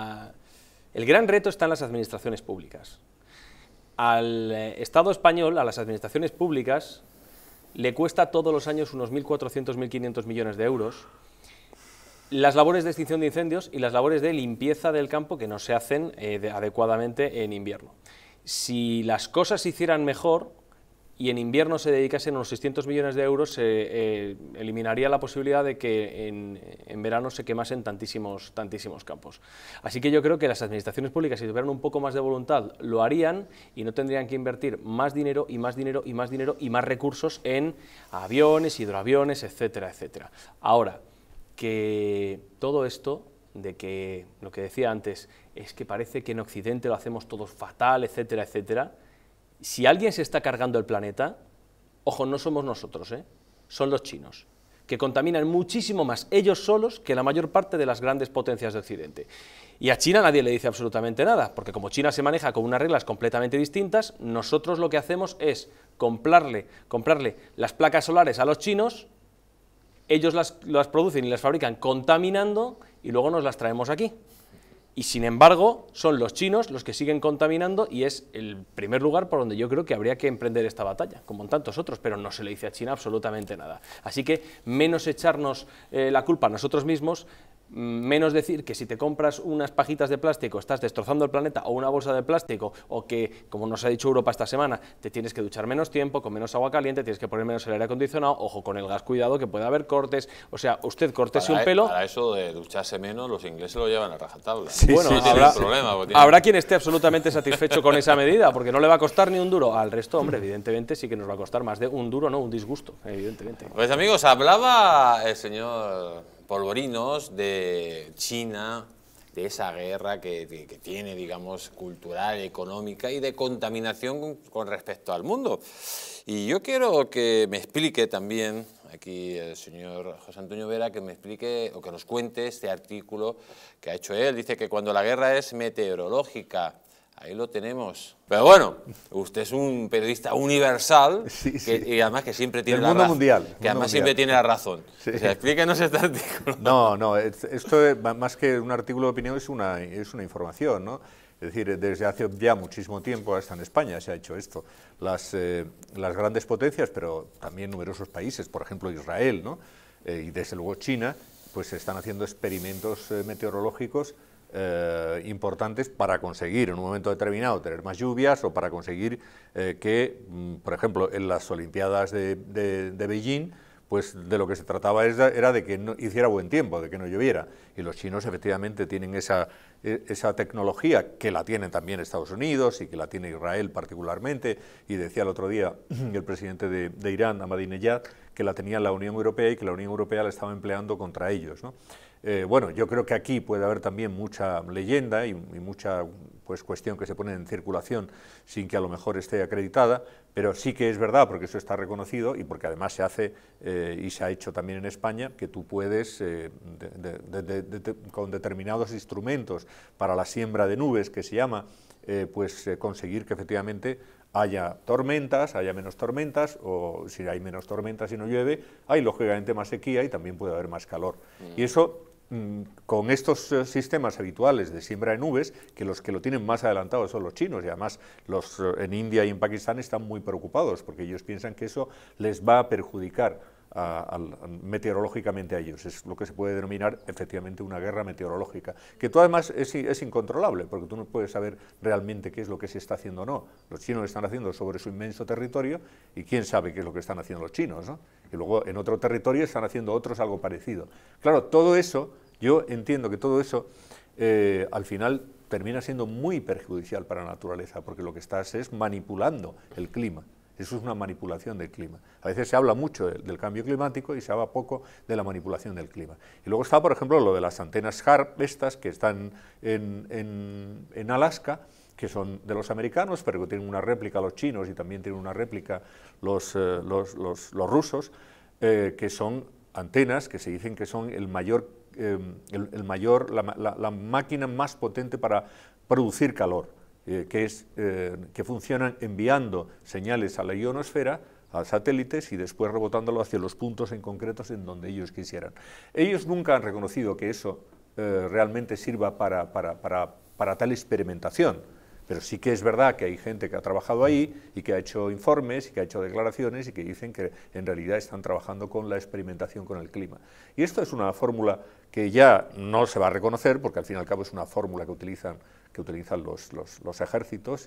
gran reto está en las administraciones públicas. Al Estado español, a las administraciones públicas, le cuesta todos los años unos 1.400, 1.500 millones de euros las labores de extinción de incendios y las labores de limpieza del campo que no se hacen adecuadamente en invierno. Si las cosas se hicieran mejor, y en invierno se dedicasen unos 600 millones de euros, se eliminaría la posibilidad de que en verano se quemasen tantísimos campos. Así que yo creo que las administraciones públicas, si tuvieran un poco más de voluntad, lo harían y no tendrían que invertir más dinero y más dinero y más dinero y más recursos en aviones, hidroaviones, etcétera, etcétera. Ahora, que todo esto, de que lo que decía antes, es que parece que en Occidente lo hacemos todo fatal, etcétera, etcétera. Si alguien se está cargando el planeta, ojo, no somos nosotros, son los chinos, que contaminan muchísimo más ellos solos que la mayor parte de las grandes potencias de Occidente. Y a China nadie le dice absolutamente nada, porque como China se maneja con unas reglas completamente distintas, nosotros lo que hacemos es comprarle las placas solares a los chinos, ellos las producen y las fabrican contaminando y luego nos las traemos aquí. Y sin embargo, son los chinos los que siguen contaminando y es el primer lugar por donde yo creo que habría que emprender esta batalla, como en tantos otros, pero no se le dice a China absolutamente nada. Así que menos echarnos la culpa a nosotros mismos, menos decir que si te compras unas pajitas de plástico estás destrozando el planeta o una bolsa de plástico o que, como nos ha dicho Europa esta semana, te tienes que duchar menos tiempo, con menos agua caliente, tienes que poner menos el aire acondicionado, ojo con el gas, cuidado que puede haber cortes, o sea, usted córtese un pelo. Para eso de ducharse menos, los ingleses lo llevan a rajatabla. Sí, bueno, sí, habrá quien esté absolutamente satisfecho con esa medida, porque no le va a costar ni un duro. Al resto, hombre, evidentemente sí que nos va a costar más de un duro, no, un disgusto, evidentemente. Pues amigos, hablaba el señor Polvorinos de China, de esa guerra que tiene, digamos, cultural, económica y de contaminación con respecto al mundo. Y yo quiero que me explique también, aquí el señor José Antonio Vera, que me explique o que nos cuente este artículo que ha hecho él. Dice que cuando la guerra es meteorológica, ahí lo tenemos. Pero bueno, usted es un periodista universal y además que siempre tiene la razón. Mundial. Que además siempre tiene la razón. Sí. O sea, explíquenos este artículo. No, esto más que un artículo de opinión es una información, ¿no? Es decir, desde hace ya muchísimo tiempo, hasta en España se ha hecho esto. Las grandes potencias, pero también numerosos países, por ejemplo Israel, ¿no? Y desde luego China, pues se están haciendo experimentos meteorológicos importantes para conseguir en un momento determinado tener más lluvias o para conseguir que, por ejemplo, en las Olimpiadas de Beijing, pues de lo que se trataba era de que no hiciera buen tiempo, de que no lloviera. Y los chinos efectivamente tienen esa tecnología, que la tienen también Estados Unidos y que la tiene Israel particularmente, y decía el otro día el presidente de Irán, Ahmadinejad, que la tenía la Unión Europea y que la Unión Europea la estaba empleando contra ellos, ¿no? Bueno, yo creo que aquí puede haber también mucha leyenda y mucha pues, cuestión que se pone en circulación sin que a lo mejor esté acreditada, pero sí que es verdad, porque eso está reconocido y porque además se hace y se ha hecho también en España, que tú puedes, con determinados instrumentos para la siembra de nubes, que se llama, conseguir que efectivamente haya tormentas, haya menos tormentas, o si hay menos tormentas y no llueve, hay lógicamente más sequía y también puede haber más calor. Y eso, con estos sistemas habituales de siembra de nubes, que los que lo tienen más adelantado son los chinos, y además los en India y en Pakistán están muy preocupados, porque ellos piensan que eso les va a perjudicar meteorológicamente a ellos. Es lo que se puede denominar efectivamente una guerra meteorológica, que tú además es incontrolable, porque tú no puedes saber realmente qué es lo que se está haciendo o no. Los chinos lo están haciendo sobre su inmenso territorio y quién sabe qué es lo que están haciendo los chinos, ¿no? Y luego en otro territorio están haciendo otros algo parecido. Claro, todo eso, yo entiendo que todo eso al final termina siendo muy perjudicial para la naturaleza, porque lo que estás es manipulando el clima. Eso es una manipulación del clima. A veces se habla mucho del cambio climático y se habla poco de la manipulación del clima. Y luego está, por ejemplo, lo de las antenas HAARP, estas que están en Alaska, que son de los americanos, pero que tienen una réplica los chinos y también tienen una réplica los rusos, que son antenas que se dicen que son la máquina más potente para producir calor. Que funcionan enviando señales a la ionosfera, a satélites, y después rebotándolo hacia los puntos en concretos en donde ellos quisieran. Ellos nunca han reconocido que eso realmente sirva para tal experimentación, pero sí que es verdad que hay gente que ha trabajado ahí y que ha hecho informes y que ha hecho declaraciones y que dicen que en realidad están trabajando con la experimentación con el clima. Y esto es una fórmula que ya no se va a reconocer, porque al fin y al cabo es una fórmula que utilizan los ejércitos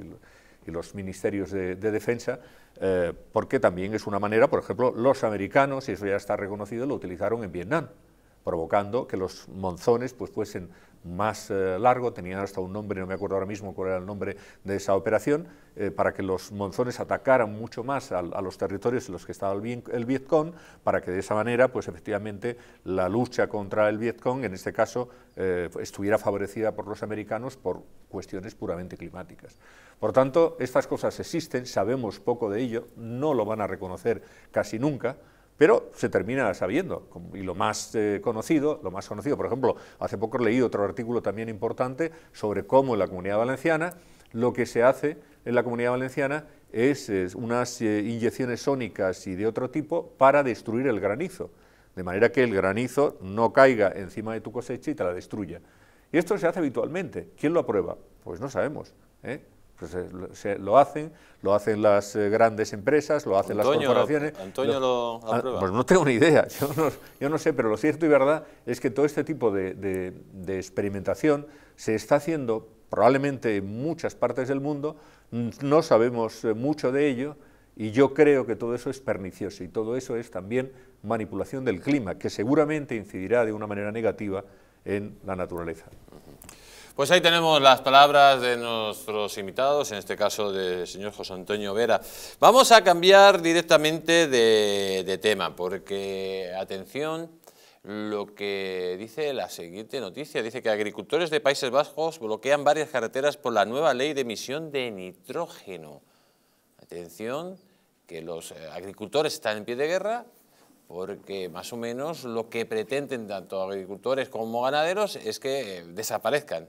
y los ministerios de defensa, porque también es una manera, por ejemplo, los americanos, y eso ya está reconocido, lo utilizaron en Vietnam, provocando que los monzones pues fuesen más largo, tenían hasta un nombre, no me acuerdo ahora mismo cuál era el nombre de esa operación, para que los monzones atacaran mucho más a los territorios en los que estaba el Vietcong, para que de esa manera, pues efectivamente, la lucha contra el Vietcong, en este caso, estuviera favorecida por los americanos por cuestiones puramente climáticas. Por tanto, estas cosas existen, sabemos poco de ello, no lo van a reconocer casi nunca, pero se termina sabiendo, y lo más conocido, por ejemplo, hace poco leí otro artículo también importante sobre cómo en la Comunidad Valenciana lo que se hace en la Comunidad Valenciana es unas inyecciones sónicas y de otro tipo para destruir el granizo, de manera que el granizo no caiga encima de tu cosecha y te la destruya. Y esto se hace habitualmente. ¿Quién lo aprueba? Pues no sabemos, Pues lo hacen las grandes empresas, lo hacen las corporaciones. ¿Antonio lo aprueba? Pues no tengo ni idea, yo no sé, pero lo cierto y verdad es que todo este tipo de experimentación se está haciendo probablemente en muchas partes del mundo, no sabemos mucho de ello, y yo creo que todo eso es pernicioso, y todo eso es también manipulación del clima, que seguramente incidirá de una manera negativa en la naturaleza. Pues ahí tenemos las palabras de nuestros invitados, en este caso del señor José Antonio Vera. Vamos a cambiar directamente de tema, porque, atención, lo que dice la siguiente noticia, dice que agricultores de Países Bajos bloquean varias carreteras por la nueva ley de emisión de nitrógeno. Atención, que los agricultores están en pie de guerra, porque más o menos lo que pretenden tanto agricultores como ganaderos es que desaparezcan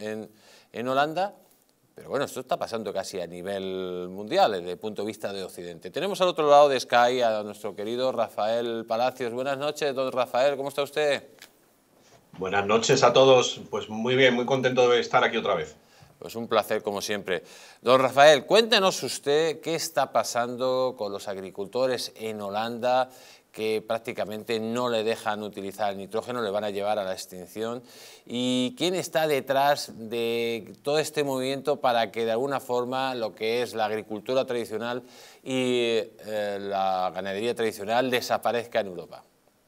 en Holanda, pero bueno, esto está pasando casi a nivel mundial desde el punto de vista de Occidente. Tenemos al otro lado de Sky a nuestro querido Rafael Palacios. Buenas noches, don Rafael, ¿cómo está usted? Buenas noches a todos, pues muy bien, muy contento de estar aquí otra vez. Pues un placer como siempre. Don Rafael, cuéntenos usted qué está pasando con los agricultores en Holanda, que prácticamente no le dejan utilizar el nitrógeno, le van a llevar a la extinción. ¿Y quién está detrás de todo este movimiento para que de alguna forma lo que es la agricultura tradicional y la ganadería tradicional desaparezca en Europa?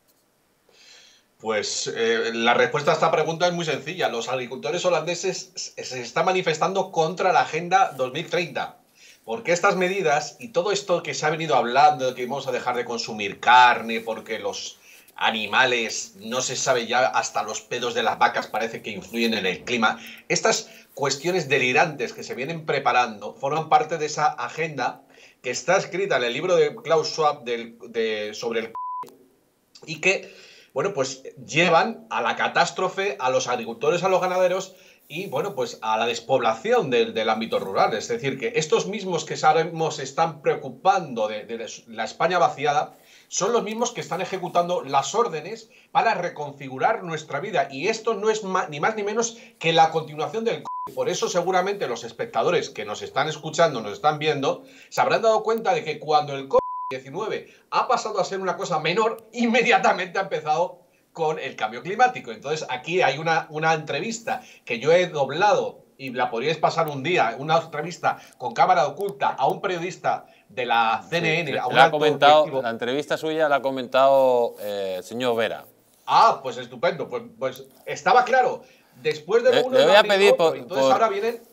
Pues la respuesta a esta pregunta es muy sencilla. Los agricultores holandeses se están manifestando contra la Agenda 2030. Porque estas medidas y todo esto que se ha venido hablando de que vamos a dejar de consumir carne porque los animales, no se sabe ya, hasta los pedos de las vacas parece que influyen en el clima, estas cuestiones delirantes que se vienen preparando forman parte de esa agenda que está escrita en el libro de Klaus Schwab sobre el y que, bueno, pues llevan a la catástrofe a los agricultores, a los ganaderos y, bueno, pues a la despoblación del ámbito rural. Es decir, que estos mismos que sabemos se están preocupando de la España vaciada son los mismos que están ejecutando las órdenes para reconfigurar nuestra vida. Y esto no es ni más ni menos que la continuación del COVID. Por eso seguramente los espectadores que nos están escuchando, nos están viendo, se habrán dado cuenta de que cuando el COVID-19 ha pasado a ser una cosa menor, inmediatamente ha empezado con el cambio climático. Entonces aquí hay una entrevista que yo he doblado y la podríais pasar un día, una entrevista con cámara oculta a un periodista de la CNN. Sí, la entrevista suya la ha comentado el señor Vera. Ah, pues estupendo, pues estaba claro. Después de le voy a pedir entonces ahora vienen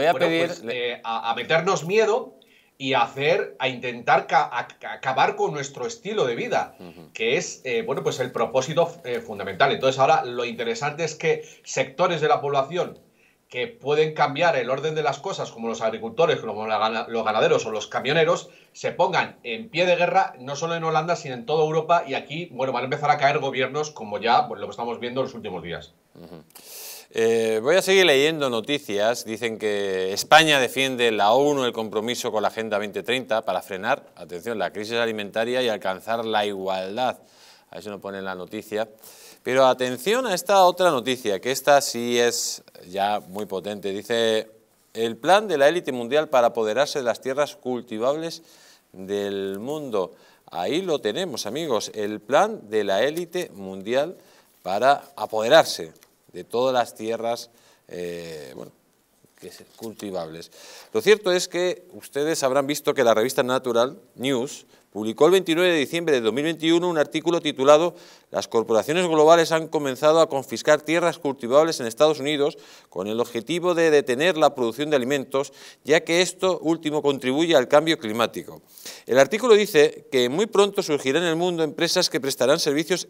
a meternos miedo y a intentar acabar con nuestro estilo de vida, que es bueno, pues el propósito fundamental. Entonces ahora lo interesante es que sectores de la población que pueden cambiar el orden de las cosas, como los agricultores, como los ganaderos o los camioneros, se pongan en pie de guerra, no solo en Holanda, sino en toda Europa, y aquí, bueno, van a empezar a caer gobiernos, como ya pues, lo que estamos viendo en los últimos días. Voy a seguir leyendo noticias. Dicen que España defiende la ONU el compromiso con la Agenda 2030 para frenar, atención, la crisis alimentaria y alcanzar la igualdad. A eso nos pone en la noticia. Pero atención a esta otra noticia, que esta sí es ya muy potente. Dice, el plan de la élite mundial para apoderarse de las tierras cultivables del mundo. Ahí lo tenemos, amigos, el plan de la élite mundial para apoderarse de todas las tierras bueno, cultivables. Lo cierto es que ustedes habrán visto que la revista Natural News publicó el 29 de diciembre de 2021 un artículo titulado «Las corporaciones globales han comenzado a confiscar tierras cultivables en Estados Unidos con el objetivo de detener la producción de alimentos, ya que esto último contribuye al cambio climático». El artículo dice que muy pronto surgirán en el mundo empresas que prestarán servicios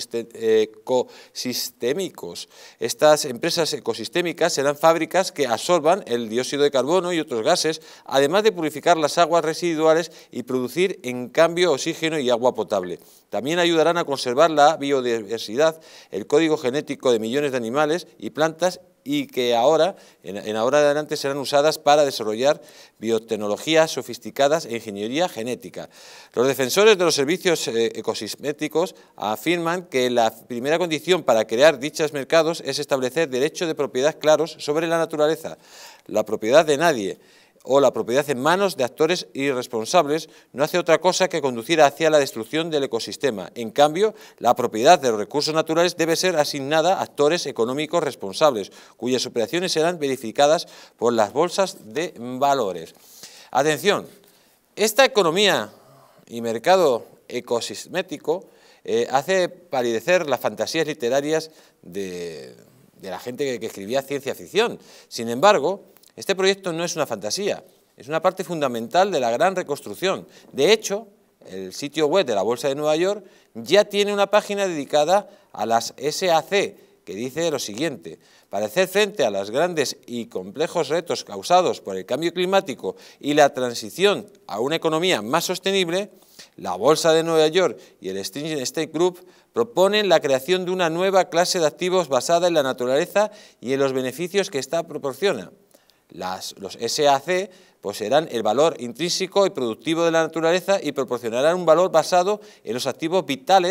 ecosistémicos. Estas empresas ecosistémicas serán fábricas que absorban el dióxido de carbono y otros gases, además de purificar las aguas residuales y producir en cambio oxígeno y agua potable. También ayudarán a conservar la biodiversidad, el código genético de millones de animales y plantas y que ahora, en ahora adelante, serán usadas para desarrollar biotecnologías sofisticadas e ingeniería genética. Los defensores de los servicios ecosistémicos afirman que la primera condición para crear dichos mercados es establecer derechos de propiedad claros sobre la naturaleza. La propiedad de nadie o la propiedad en manos de actores irresponsables no hace otra cosa que conducir hacia la destrucción del ecosistema. En cambio, la propiedad de los recursos naturales debe ser asignada a actores económicos responsables, cuyas operaciones serán verificadas por las bolsas de valores. Atención, esta economía y mercado ecosistémico hace palidecer las fantasías literarias de la gente que escribía ciencia ficción. Sin embargo, este proyecto no es una fantasía, es una parte fundamental de la gran reconstrucción. De hecho, el sitio web de la Bolsa de Nueva York ya tiene una página dedicada a las SAC, que dice lo siguiente: para hacer frente a los grandes y complejos retos causados por el cambio climático y la transición a una economía más sostenible, la Bolsa de Nueva York y el String State Group proponen la creación de una nueva clase de activos basada en la naturaleza y en los beneficios que ésta proporciona. Los SAC poseerán el valor intrínseco y productivo de la naturaleza y proporcionarán un valor basado en los activos vitales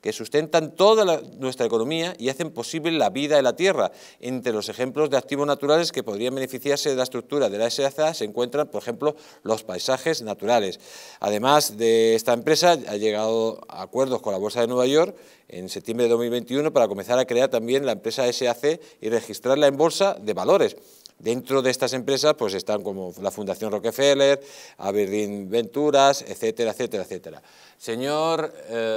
que sustentan toda nuestra economía y hacen posible la vida en la Tierra. Entre los ejemplos de activos naturales que podrían beneficiarse de la estructura de la SAC se encuentran, por ejemplo, los paisajes naturales. Además de esta empresa, ha llegado a acuerdos con la Bolsa de Nueva York en septiembre de 2021 para comenzar a crear también la empresa SAC y registrarla en Bolsa de Valores. Dentro de estas empresas pues están como la Fundación Rockefeller, Aberdeen Venturas, etcétera, etcétera, etcétera. Señor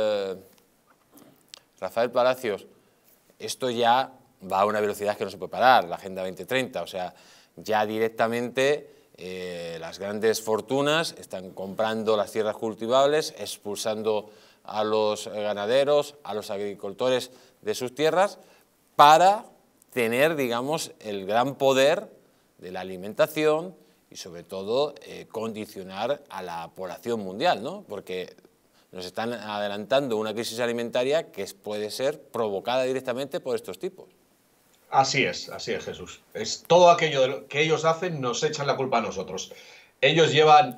Rafael Palacios, esto ya va a una velocidad que no se puede parar, la Agenda 2030, o sea, ya directamente las grandes fortunas están comprando las tierras cultivables, expulsando a los ganaderos, a los agricultores de sus tierras, para tener, digamos, el gran poder de la alimentación y, sobre todo, condicionar a la población mundial, ¿no? Porque nos están adelantando una crisis alimentaria que puede ser provocada directamente por estos tipos. Así es, Jesús. Es todo aquello que ellos hacen, nos echan la culpa a nosotros. Ellos llevan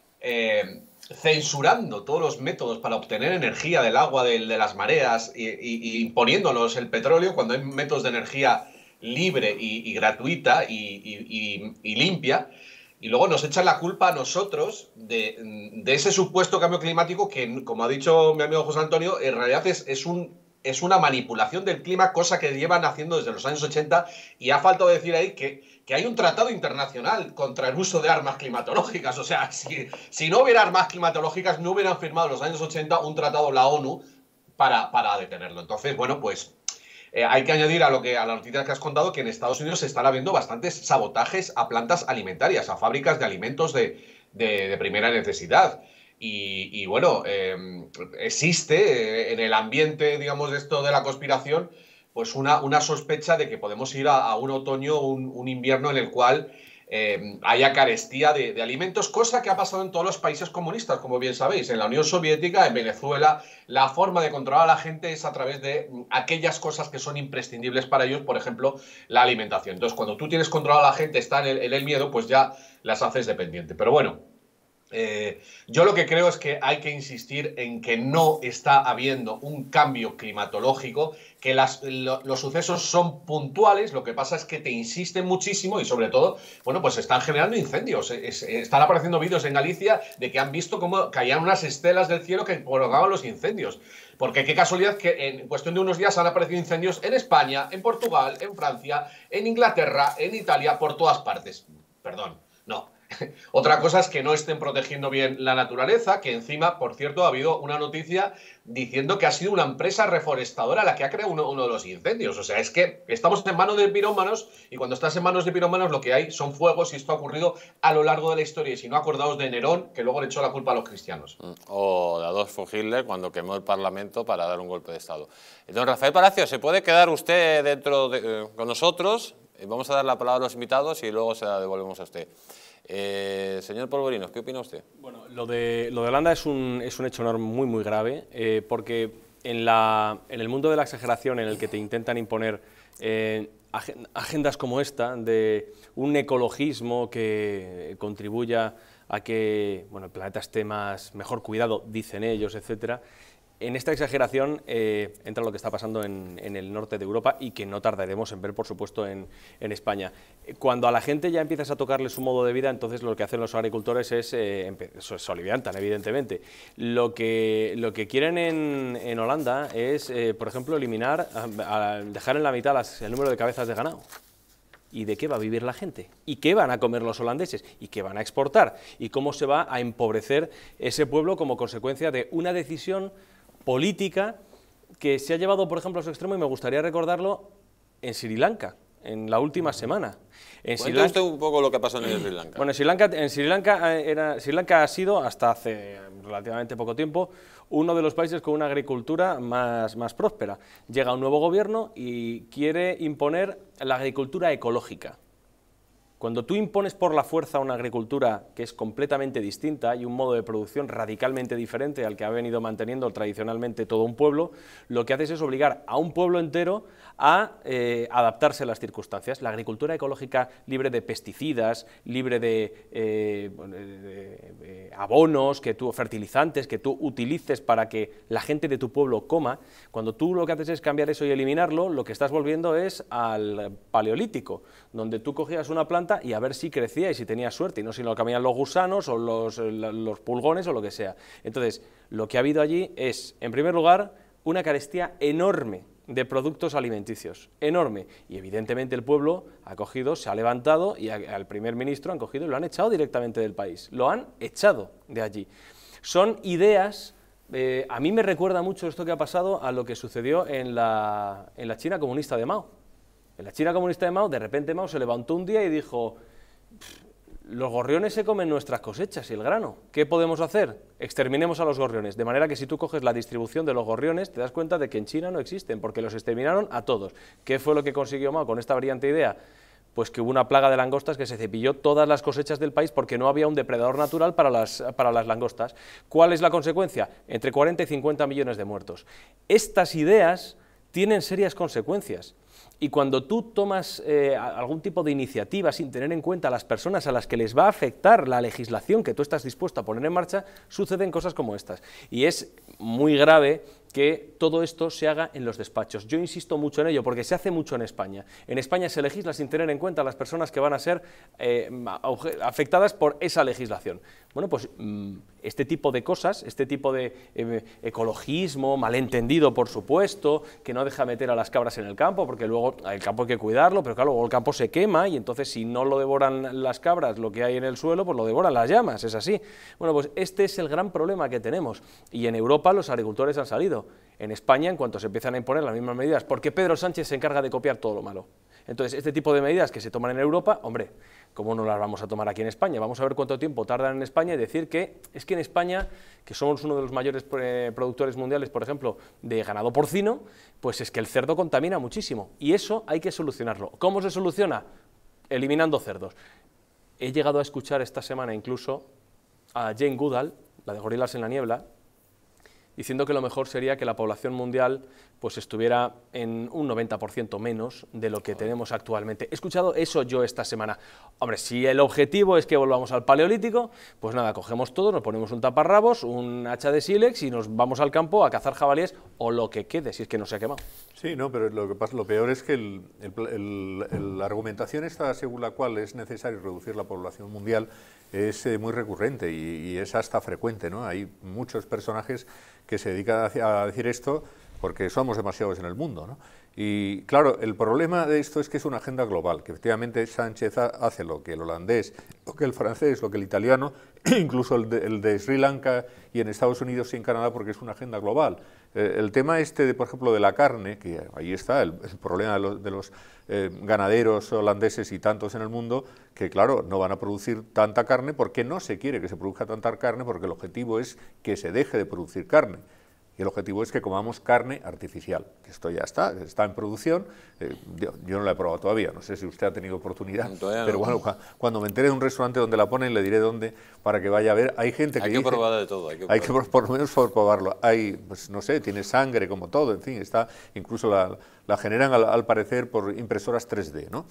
censurando todos los métodos para obtener energía del agua, de las mareas, y imponiéndonos el petróleo cuando hay métodos de energía libre y gratuita y limpia. Y luego nos echan la culpa a nosotros de ese supuesto cambio climático que, como ha dicho mi amigo José Antonio, en realidad es una manipulación del clima, cosa que llevan haciendo desde los años 80, y ha faltado decir ahí que hay un tratado internacional contra el uso de armas climatológicas. O sea, si no hubiera armas climatológicas, no hubieran firmado en los años 80 un tratado la ONU para detenerlo. Entonces, bueno, pues hay que añadir a la noticia que has contado que en Estados Unidos se están habiendo bastantes sabotajes a plantas alimentarias, a fábricas de alimentos de primera necesidad. Y bueno, existe en el ambiente, digamos, de esto de la conspiración, pues una sospecha de que podemos ir a un otoño, un invierno en el cual haya carestía de alimentos, cosa que ha pasado en todos los países comunistas, como bien sabéis. En la Unión Soviética, en Venezuela, la forma de controlar a la gente es a través de aquellas cosas que son imprescindibles para ellos, por ejemplo, la alimentación. Entonces, cuando tú tienes controlado a la gente, está en el miedo, pues ya las haces dependiente. Pero bueno, yo lo que creo es que hay que insistir en que no está habiendo un cambio climatológico, que los sucesos son puntuales. Lo que pasa es que te insisten muchísimo y, sobre todo, bueno, pues están generando incendios. Están apareciendo vídeos en Galicia de que han visto cómo caían unas estelas del cielo que provocaban los incendios. Porque qué casualidad que en cuestión de unos días han aparecido incendios en España, en Portugal, en Francia, en Inglaterra, en Italia, por todas partes. Perdón, no. Otra cosa es que no estén protegiendo bien la naturaleza, que encima, por cierto, ha habido una noticia diciendo que ha sido una empresa reforestadora la que ha creado uno de los incendios. O sea, es que estamos en manos de pirómanos, y cuando estás en manos de pirómanos lo que hay son fuegos, y esto ha ocurrido a lo largo de la historia. Y si no, acordaos de Nerón, que luego le echó la culpa a los cristianos. O de Adolfo Hitler, cuando quemó el Parlamento para dar un golpe de Estado. Don Rafael Palacios, ¿se puede quedar usted con nosotros? Vamos a dar la palabra a los invitados y luego se la devolvemos a usted. Señor Polvorinos, ¿qué opina usted? Bueno, lo de Holanda es un hecho muy, muy grave, porque en el mundo de la exageración, en el que te intentan imponer agendas como esta, de un ecologismo que contribuya a que el planeta esté mejor cuidado, dicen ellos, etcétera. En esta exageración entra lo que está pasando en el norte de Europa, y que no tardaremos en ver, por supuesto, en España. Cuando a la gente ya empiezas a tocarle su modo de vida, entonces lo que hacen los agricultores es se soliviantan, evidentemente. Lo que quieren en Holanda es, por ejemplo, eliminar, dejar en la mitad el número de cabezas de ganado. ¿Y de qué va a vivir la gente? ¿Y qué van a comer los holandeses? ¿Y qué van a exportar? ¿Y cómo se va a empobrecer ese pueblo como consecuencia de una decisión política que se ha llevado, por ejemplo, a su extremo, y me gustaría recordarlo, en Sri Lanka, en la última semana. Cuéntame usted un poco lo que pasó en Sri Lanka. Bueno, en Sri Lanka ha sido, hasta hace relativamente poco tiempo, uno de los países con una agricultura más próspera. Llega un nuevo gobierno y quiere imponer la agricultura ecológica. Cuando tú impones por la fuerza una agricultura que es completamente distinta y un modo de producción radicalmente diferente al que ha venido manteniendo tradicionalmente todo un pueblo, lo que haces es obligar a un pueblo entero a adaptarse a las circunstancias. La agricultura ecológica libre de pesticidas, libre de abonos, fertilizantes que tú utilices para que la gente de tu pueblo coma, cuando tú lo que haces es cambiar eso y eliminarlo, lo que estás volviendo es al paleolítico, donde tú cogías una planta y a ver si crecía y si tenía suerte, y no si lo comían los gusanos o los pulgones o lo que sea. Entonces, lo que ha habido allí es, en primer lugar, una carestía enorme de productos alimenticios, enorme, y evidentemente el pueblo ha cogido, se ha levantado y al primer ministro han cogido y lo han echado directamente del país, lo han echado de allí. Son ideas, a mí me recuerda mucho esto que ha pasado a lo que sucedió en la China comunista de Mao. En la China comunista de Mao, de repente Mao se levantó un día y dijo: los gorriones se comen nuestras cosechas y el grano, ¿qué podemos hacer? Exterminemos a los gorriones, de manera que si tú coges la distribución de los gorriones, te das cuenta de que en China no existen, porque los exterminaron a todos. ¿Qué fue lo que consiguió Mao con esta brillante idea? Pues que hubo una plaga de langostas que se cepilló todas las cosechas del país porque no había un depredador natural para las langostas. ¿Cuál es la consecuencia? Entre 40 y 50 millones de muertos. Estas ideas tienen serias consecuencias. Y cuando tú tomas algún tipo de iniciativa sin tener en cuenta a las personas a las que les va a afectar la legislación que tú estás dispuesto a poner en marcha, suceden cosas como estas. Y es muy grave que todo esto se haga en los despachos. Yo insisto mucho en ello porque se hace mucho en España. En España se legisla sin tener en cuenta a las personas que van a ser afectadas por esa legislación. Bueno, pues este tipo de cosas, este tipo de ecologismo, malentendido por supuesto, que no deja meter a las cabras en el campo, porque luego el campo hay que cuidarlo, pero claro, luego el campo se quema y entonces si no lo devoran las cabras, lo que hay en el suelo, pues lo devoran las llamas, es así. Bueno, pues este es el gran problema que tenemos y en Europa los agricultores han salido. En España, en cuanto se empiezan a imponer las mismas medidas, porque Pedro Sánchez se encarga de copiar todo lo malo. Entonces, este tipo de medidas que se toman en Europa, hombre, ¿cómo no las vamos a tomar aquí en España? Vamos a ver cuánto tiempo tardan en España y decir que es que en España, que somos uno de los mayores productores mundiales, por ejemplo, de ganado porcino, pues es que el cerdo contamina muchísimo y eso hay que solucionarlo. ¿Cómo se soluciona? Eliminando cerdos. He llegado a escuchar esta semana incluso a Jane Goodall, la de Gorilas en la Niebla, diciendo que lo mejor sería que la población mundial pues estuviera en un 90% menos de lo que tenemos actualmente. He escuchado eso yo esta semana. Hombre, si el objetivo es que volvamos al paleolítico, pues nada, cogemos todo, nos ponemos un taparrabos, un hacha de sílex y nos vamos al campo a cazar jabalíes o lo que quede, si es que no se ha quemado. Sí, no, pero lo que pasa, lo peor es que la argumentación esta según la cual es necesario reducir la población mundial es muy recurrente y es hasta frecuente, ¿no? Hay muchos personajes que se dedican a decir esto porque somos demasiados en el mundo, ¿no? Y claro, el problema de esto es que es una agenda global, que efectivamente Sánchez hace lo que el holandés, lo que el francés, lo que el italiano, incluso el de Sri Lanka y en Estados Unidos y en Canadá, porque es una agenda global. El tema este, por ejemplo, de la carne, que ahí está el problema de los ganaderos holandeses y tantos en el mundo, que claro, no van a producir tanta carne porque no se quiere que se produzca tanta carne, porque el objetivo es que se deje de producir carne. Y el objetivo es que comamos carne artificial, que esto ya está en producción. Yo no la he probado todavía, no sé si usted ha tenido oportunidad, pero bueno, cuando me entere de un restaurante donde la ponen, le diré dónde, para que vaya a ver. Hay gente que dice... Hay que probar de todo. Hay que por lo menos probarlo. Hay, pues no sé, tiene sangre como todo, en fin, está, incluso la generan al parecer por impresoras 3D, ¿no?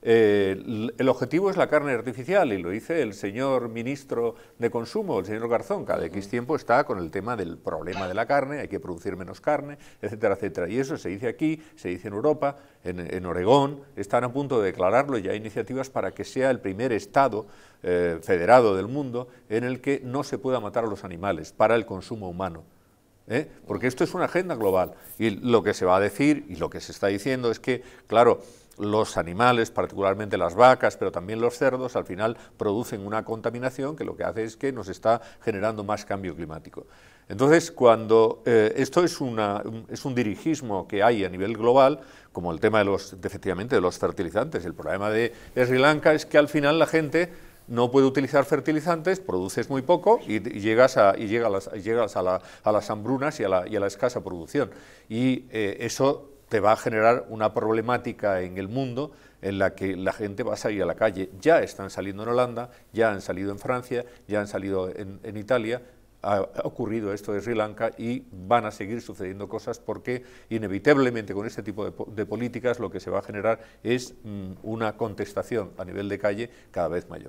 El objetivo es la carne artificial y lo dice el señor ministro de Consumo, el señor Garzón, cada X tiempo está con el tema del problema de la carne, hay que producir menos carne, etcétera, etcétera. Y eso se dice aquí, se dice en Europa, en Oregón, están a punto de declararlo, ya hay iniciativas para que sea el primer estado federado del mundo en el que no se pueda matar a los animales para el consumo humano. Porque esto es una agenda global y lo que se va a decir y lo que se está diciendo es que, claro, los animales, particularmente las vacas, pero también los cerdos, al final producen una contaminación que lo que hace es que nos está generando más cambio climático. Entonces, cuando esto es un dirigismo que hay a nivel global, como el tema efectivamente de los fertilizantes, el problema de Sri Lanka es que al final la gente no puede utilizar fertilizantes, produces muy poco y llegas a las hambrunas y a la escasa producción. Y eso te va a generar una problemática en el mundo en la que la gente va a salir a la calle. Ya están saliendo en Holanda, ya han salido en Francia, ya han salido en Italia, ha ocurrido esto de Sri Lanka y van a seguir sucediendo cosas porque inevitablemente con este tipo de políticas lo que se va a generar es una contestación a nivel de calle cada vez mayor.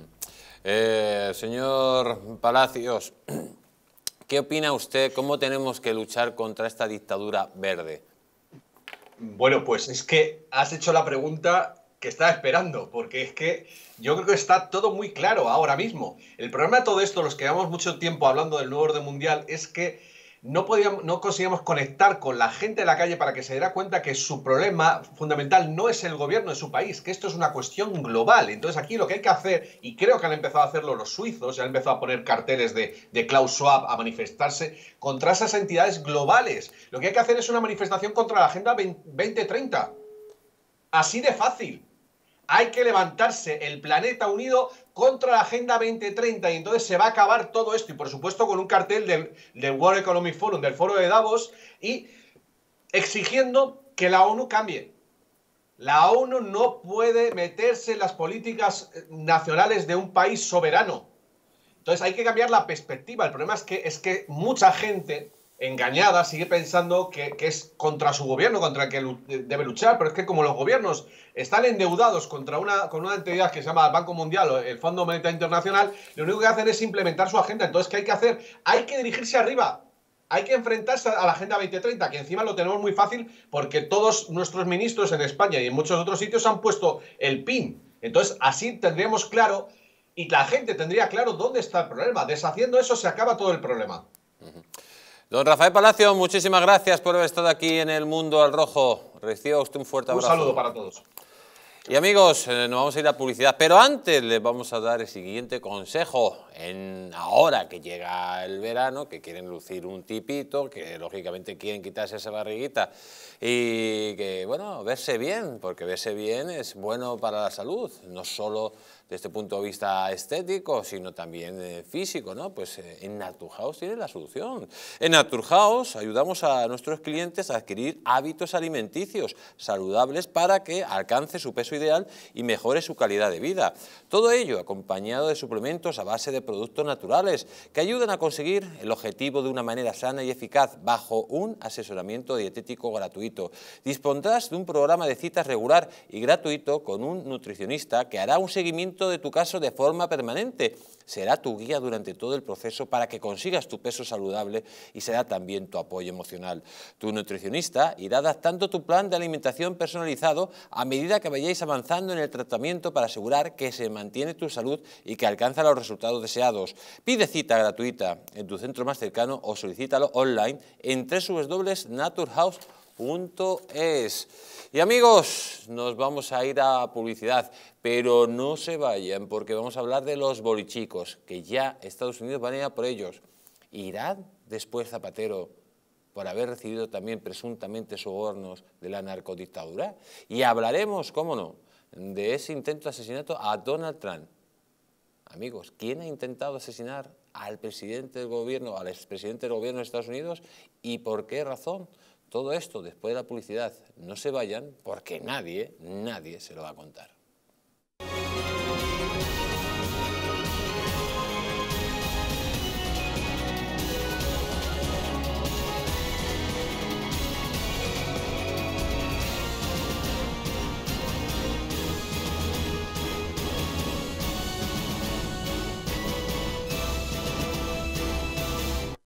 Señor Palacios, ¿qué opina usted? ¿Cómo tenemos que luchar contra esta dictadura verde? Bueno, pues es que has hecho la pregunta que estaba esperando, porque es que yo creo que está todo muy claro ahora mismo. El problema de todo esto, los que llevamos mucho tiempo hablando del nuevo orden mundial, es que no conseguíamos conectar con la gente de la calle para que se diera cuenta que su problema fundamental no es el gobierno de su país, que esto es una cuestión global. Entonces aquí lo que hay que hacer, y creo que han empezado a hacerlo los suizos, han empezado a poner carteles de Klaus Schwab a manifestarse contra esas entidades globales. Lo que hay que hacer es una manifestación contra la Agenda 2030. Así de fácil. Hay que levantarse el planeta unido contra la Agenda 2030 y entonces se va a acabar todo esto. Y por supuesto con un cartel del World Economic Forum, del Foro de Davos, y exigiendo que la ONU cambie. La ONU no puede meterse en las políticas nacionales de un país soberano. Entonces hay que cambiar la perspectiva. El problema es que mucha gente engañada sigue pensando que es contra su gobierno, contra el que debe luchar, pero es que como los gobiernos están endeudados con una entidad que se llama el Banco Mundial o el Fondo Monetario Internacional, lo único que hacen es implementar su agenda. Entonces, ¿qué hay que hacer? Hay que dirigirse arriba, hay que enfrentarse a la Agenda 2030, que encima lo tenemos muy fácil porque todos nuestros ministros en España y en muchos otros sitios han puesto el PIN. Entonces, así tendríamos claro y la gente tendría claro dónde está el problema. Deshaciendo eso se acaba todo el problema. Don Rafael Palacios, muchísimas gracias por haber estado aquí en El Mundo al Rojo. Reciba usted un fuerte abrazo. Un saludo para todos. Y amigos, nos vamos a ir a publicidad, pero antes les vamos a dar el siguiente consejo. Ahora que llega el verano, que quieren lucir un tipito, que lógicamente quieren quitarse esa barriguita y que, bueno, verse bien, porque verse bien es bueno para la salud, no solo desde el punto de vista estético, sino también físico, ¿no? Pues en Naturhaus tiene la solución. En Naturhaus ayudamos a nuestros clientes a adquirir hábitos alimenticios saludables para que alcance su peso ideal y mejore su calidad de vida. Todo ello acompañado de suplementos a base de productos naturales que ayudan a conseguir el objetivo de una manera sana y eficaz bajo un asesoramiento dietético gratuito. Dispondrás de un programa de citas regular y gratuito con un nutricionista que hará un seguimiento de tu caso de forma permanente. Será tu guía durante todo el proceso para que consigas tu peso saludable y será también tu apoyo emocional. Tu nutricionista irá adaptando tu plan de alimentación personalizado a medida que vayáis avanzando en el tratamiento para asegurar que se mantiene tu salud y que alcanza los resultados deseados. Pide cita gratuita en tu centro más cercano o solicítalo online en www.naturhaus.es. Y amigos, nos vamos a ir a publicidad, pero no se vayan porque vamos a hablar de los bolichicos, que ya Estados Unidos van a ir a por ellos. ¿Irá después Zapatero por haber recibido también presuntamente sobornos de la narcodictadura? Y hablaremos, cómo no, de ese intento de asesinato a Donald Trump. Amigos, ¿quién ha intentado asesinar al presidente del gobierno, al expresidente del gobierno de Estados Unidos y por qué razón? Todo esto después de la publicidad. No se vayan porque nadie se lo va a contar.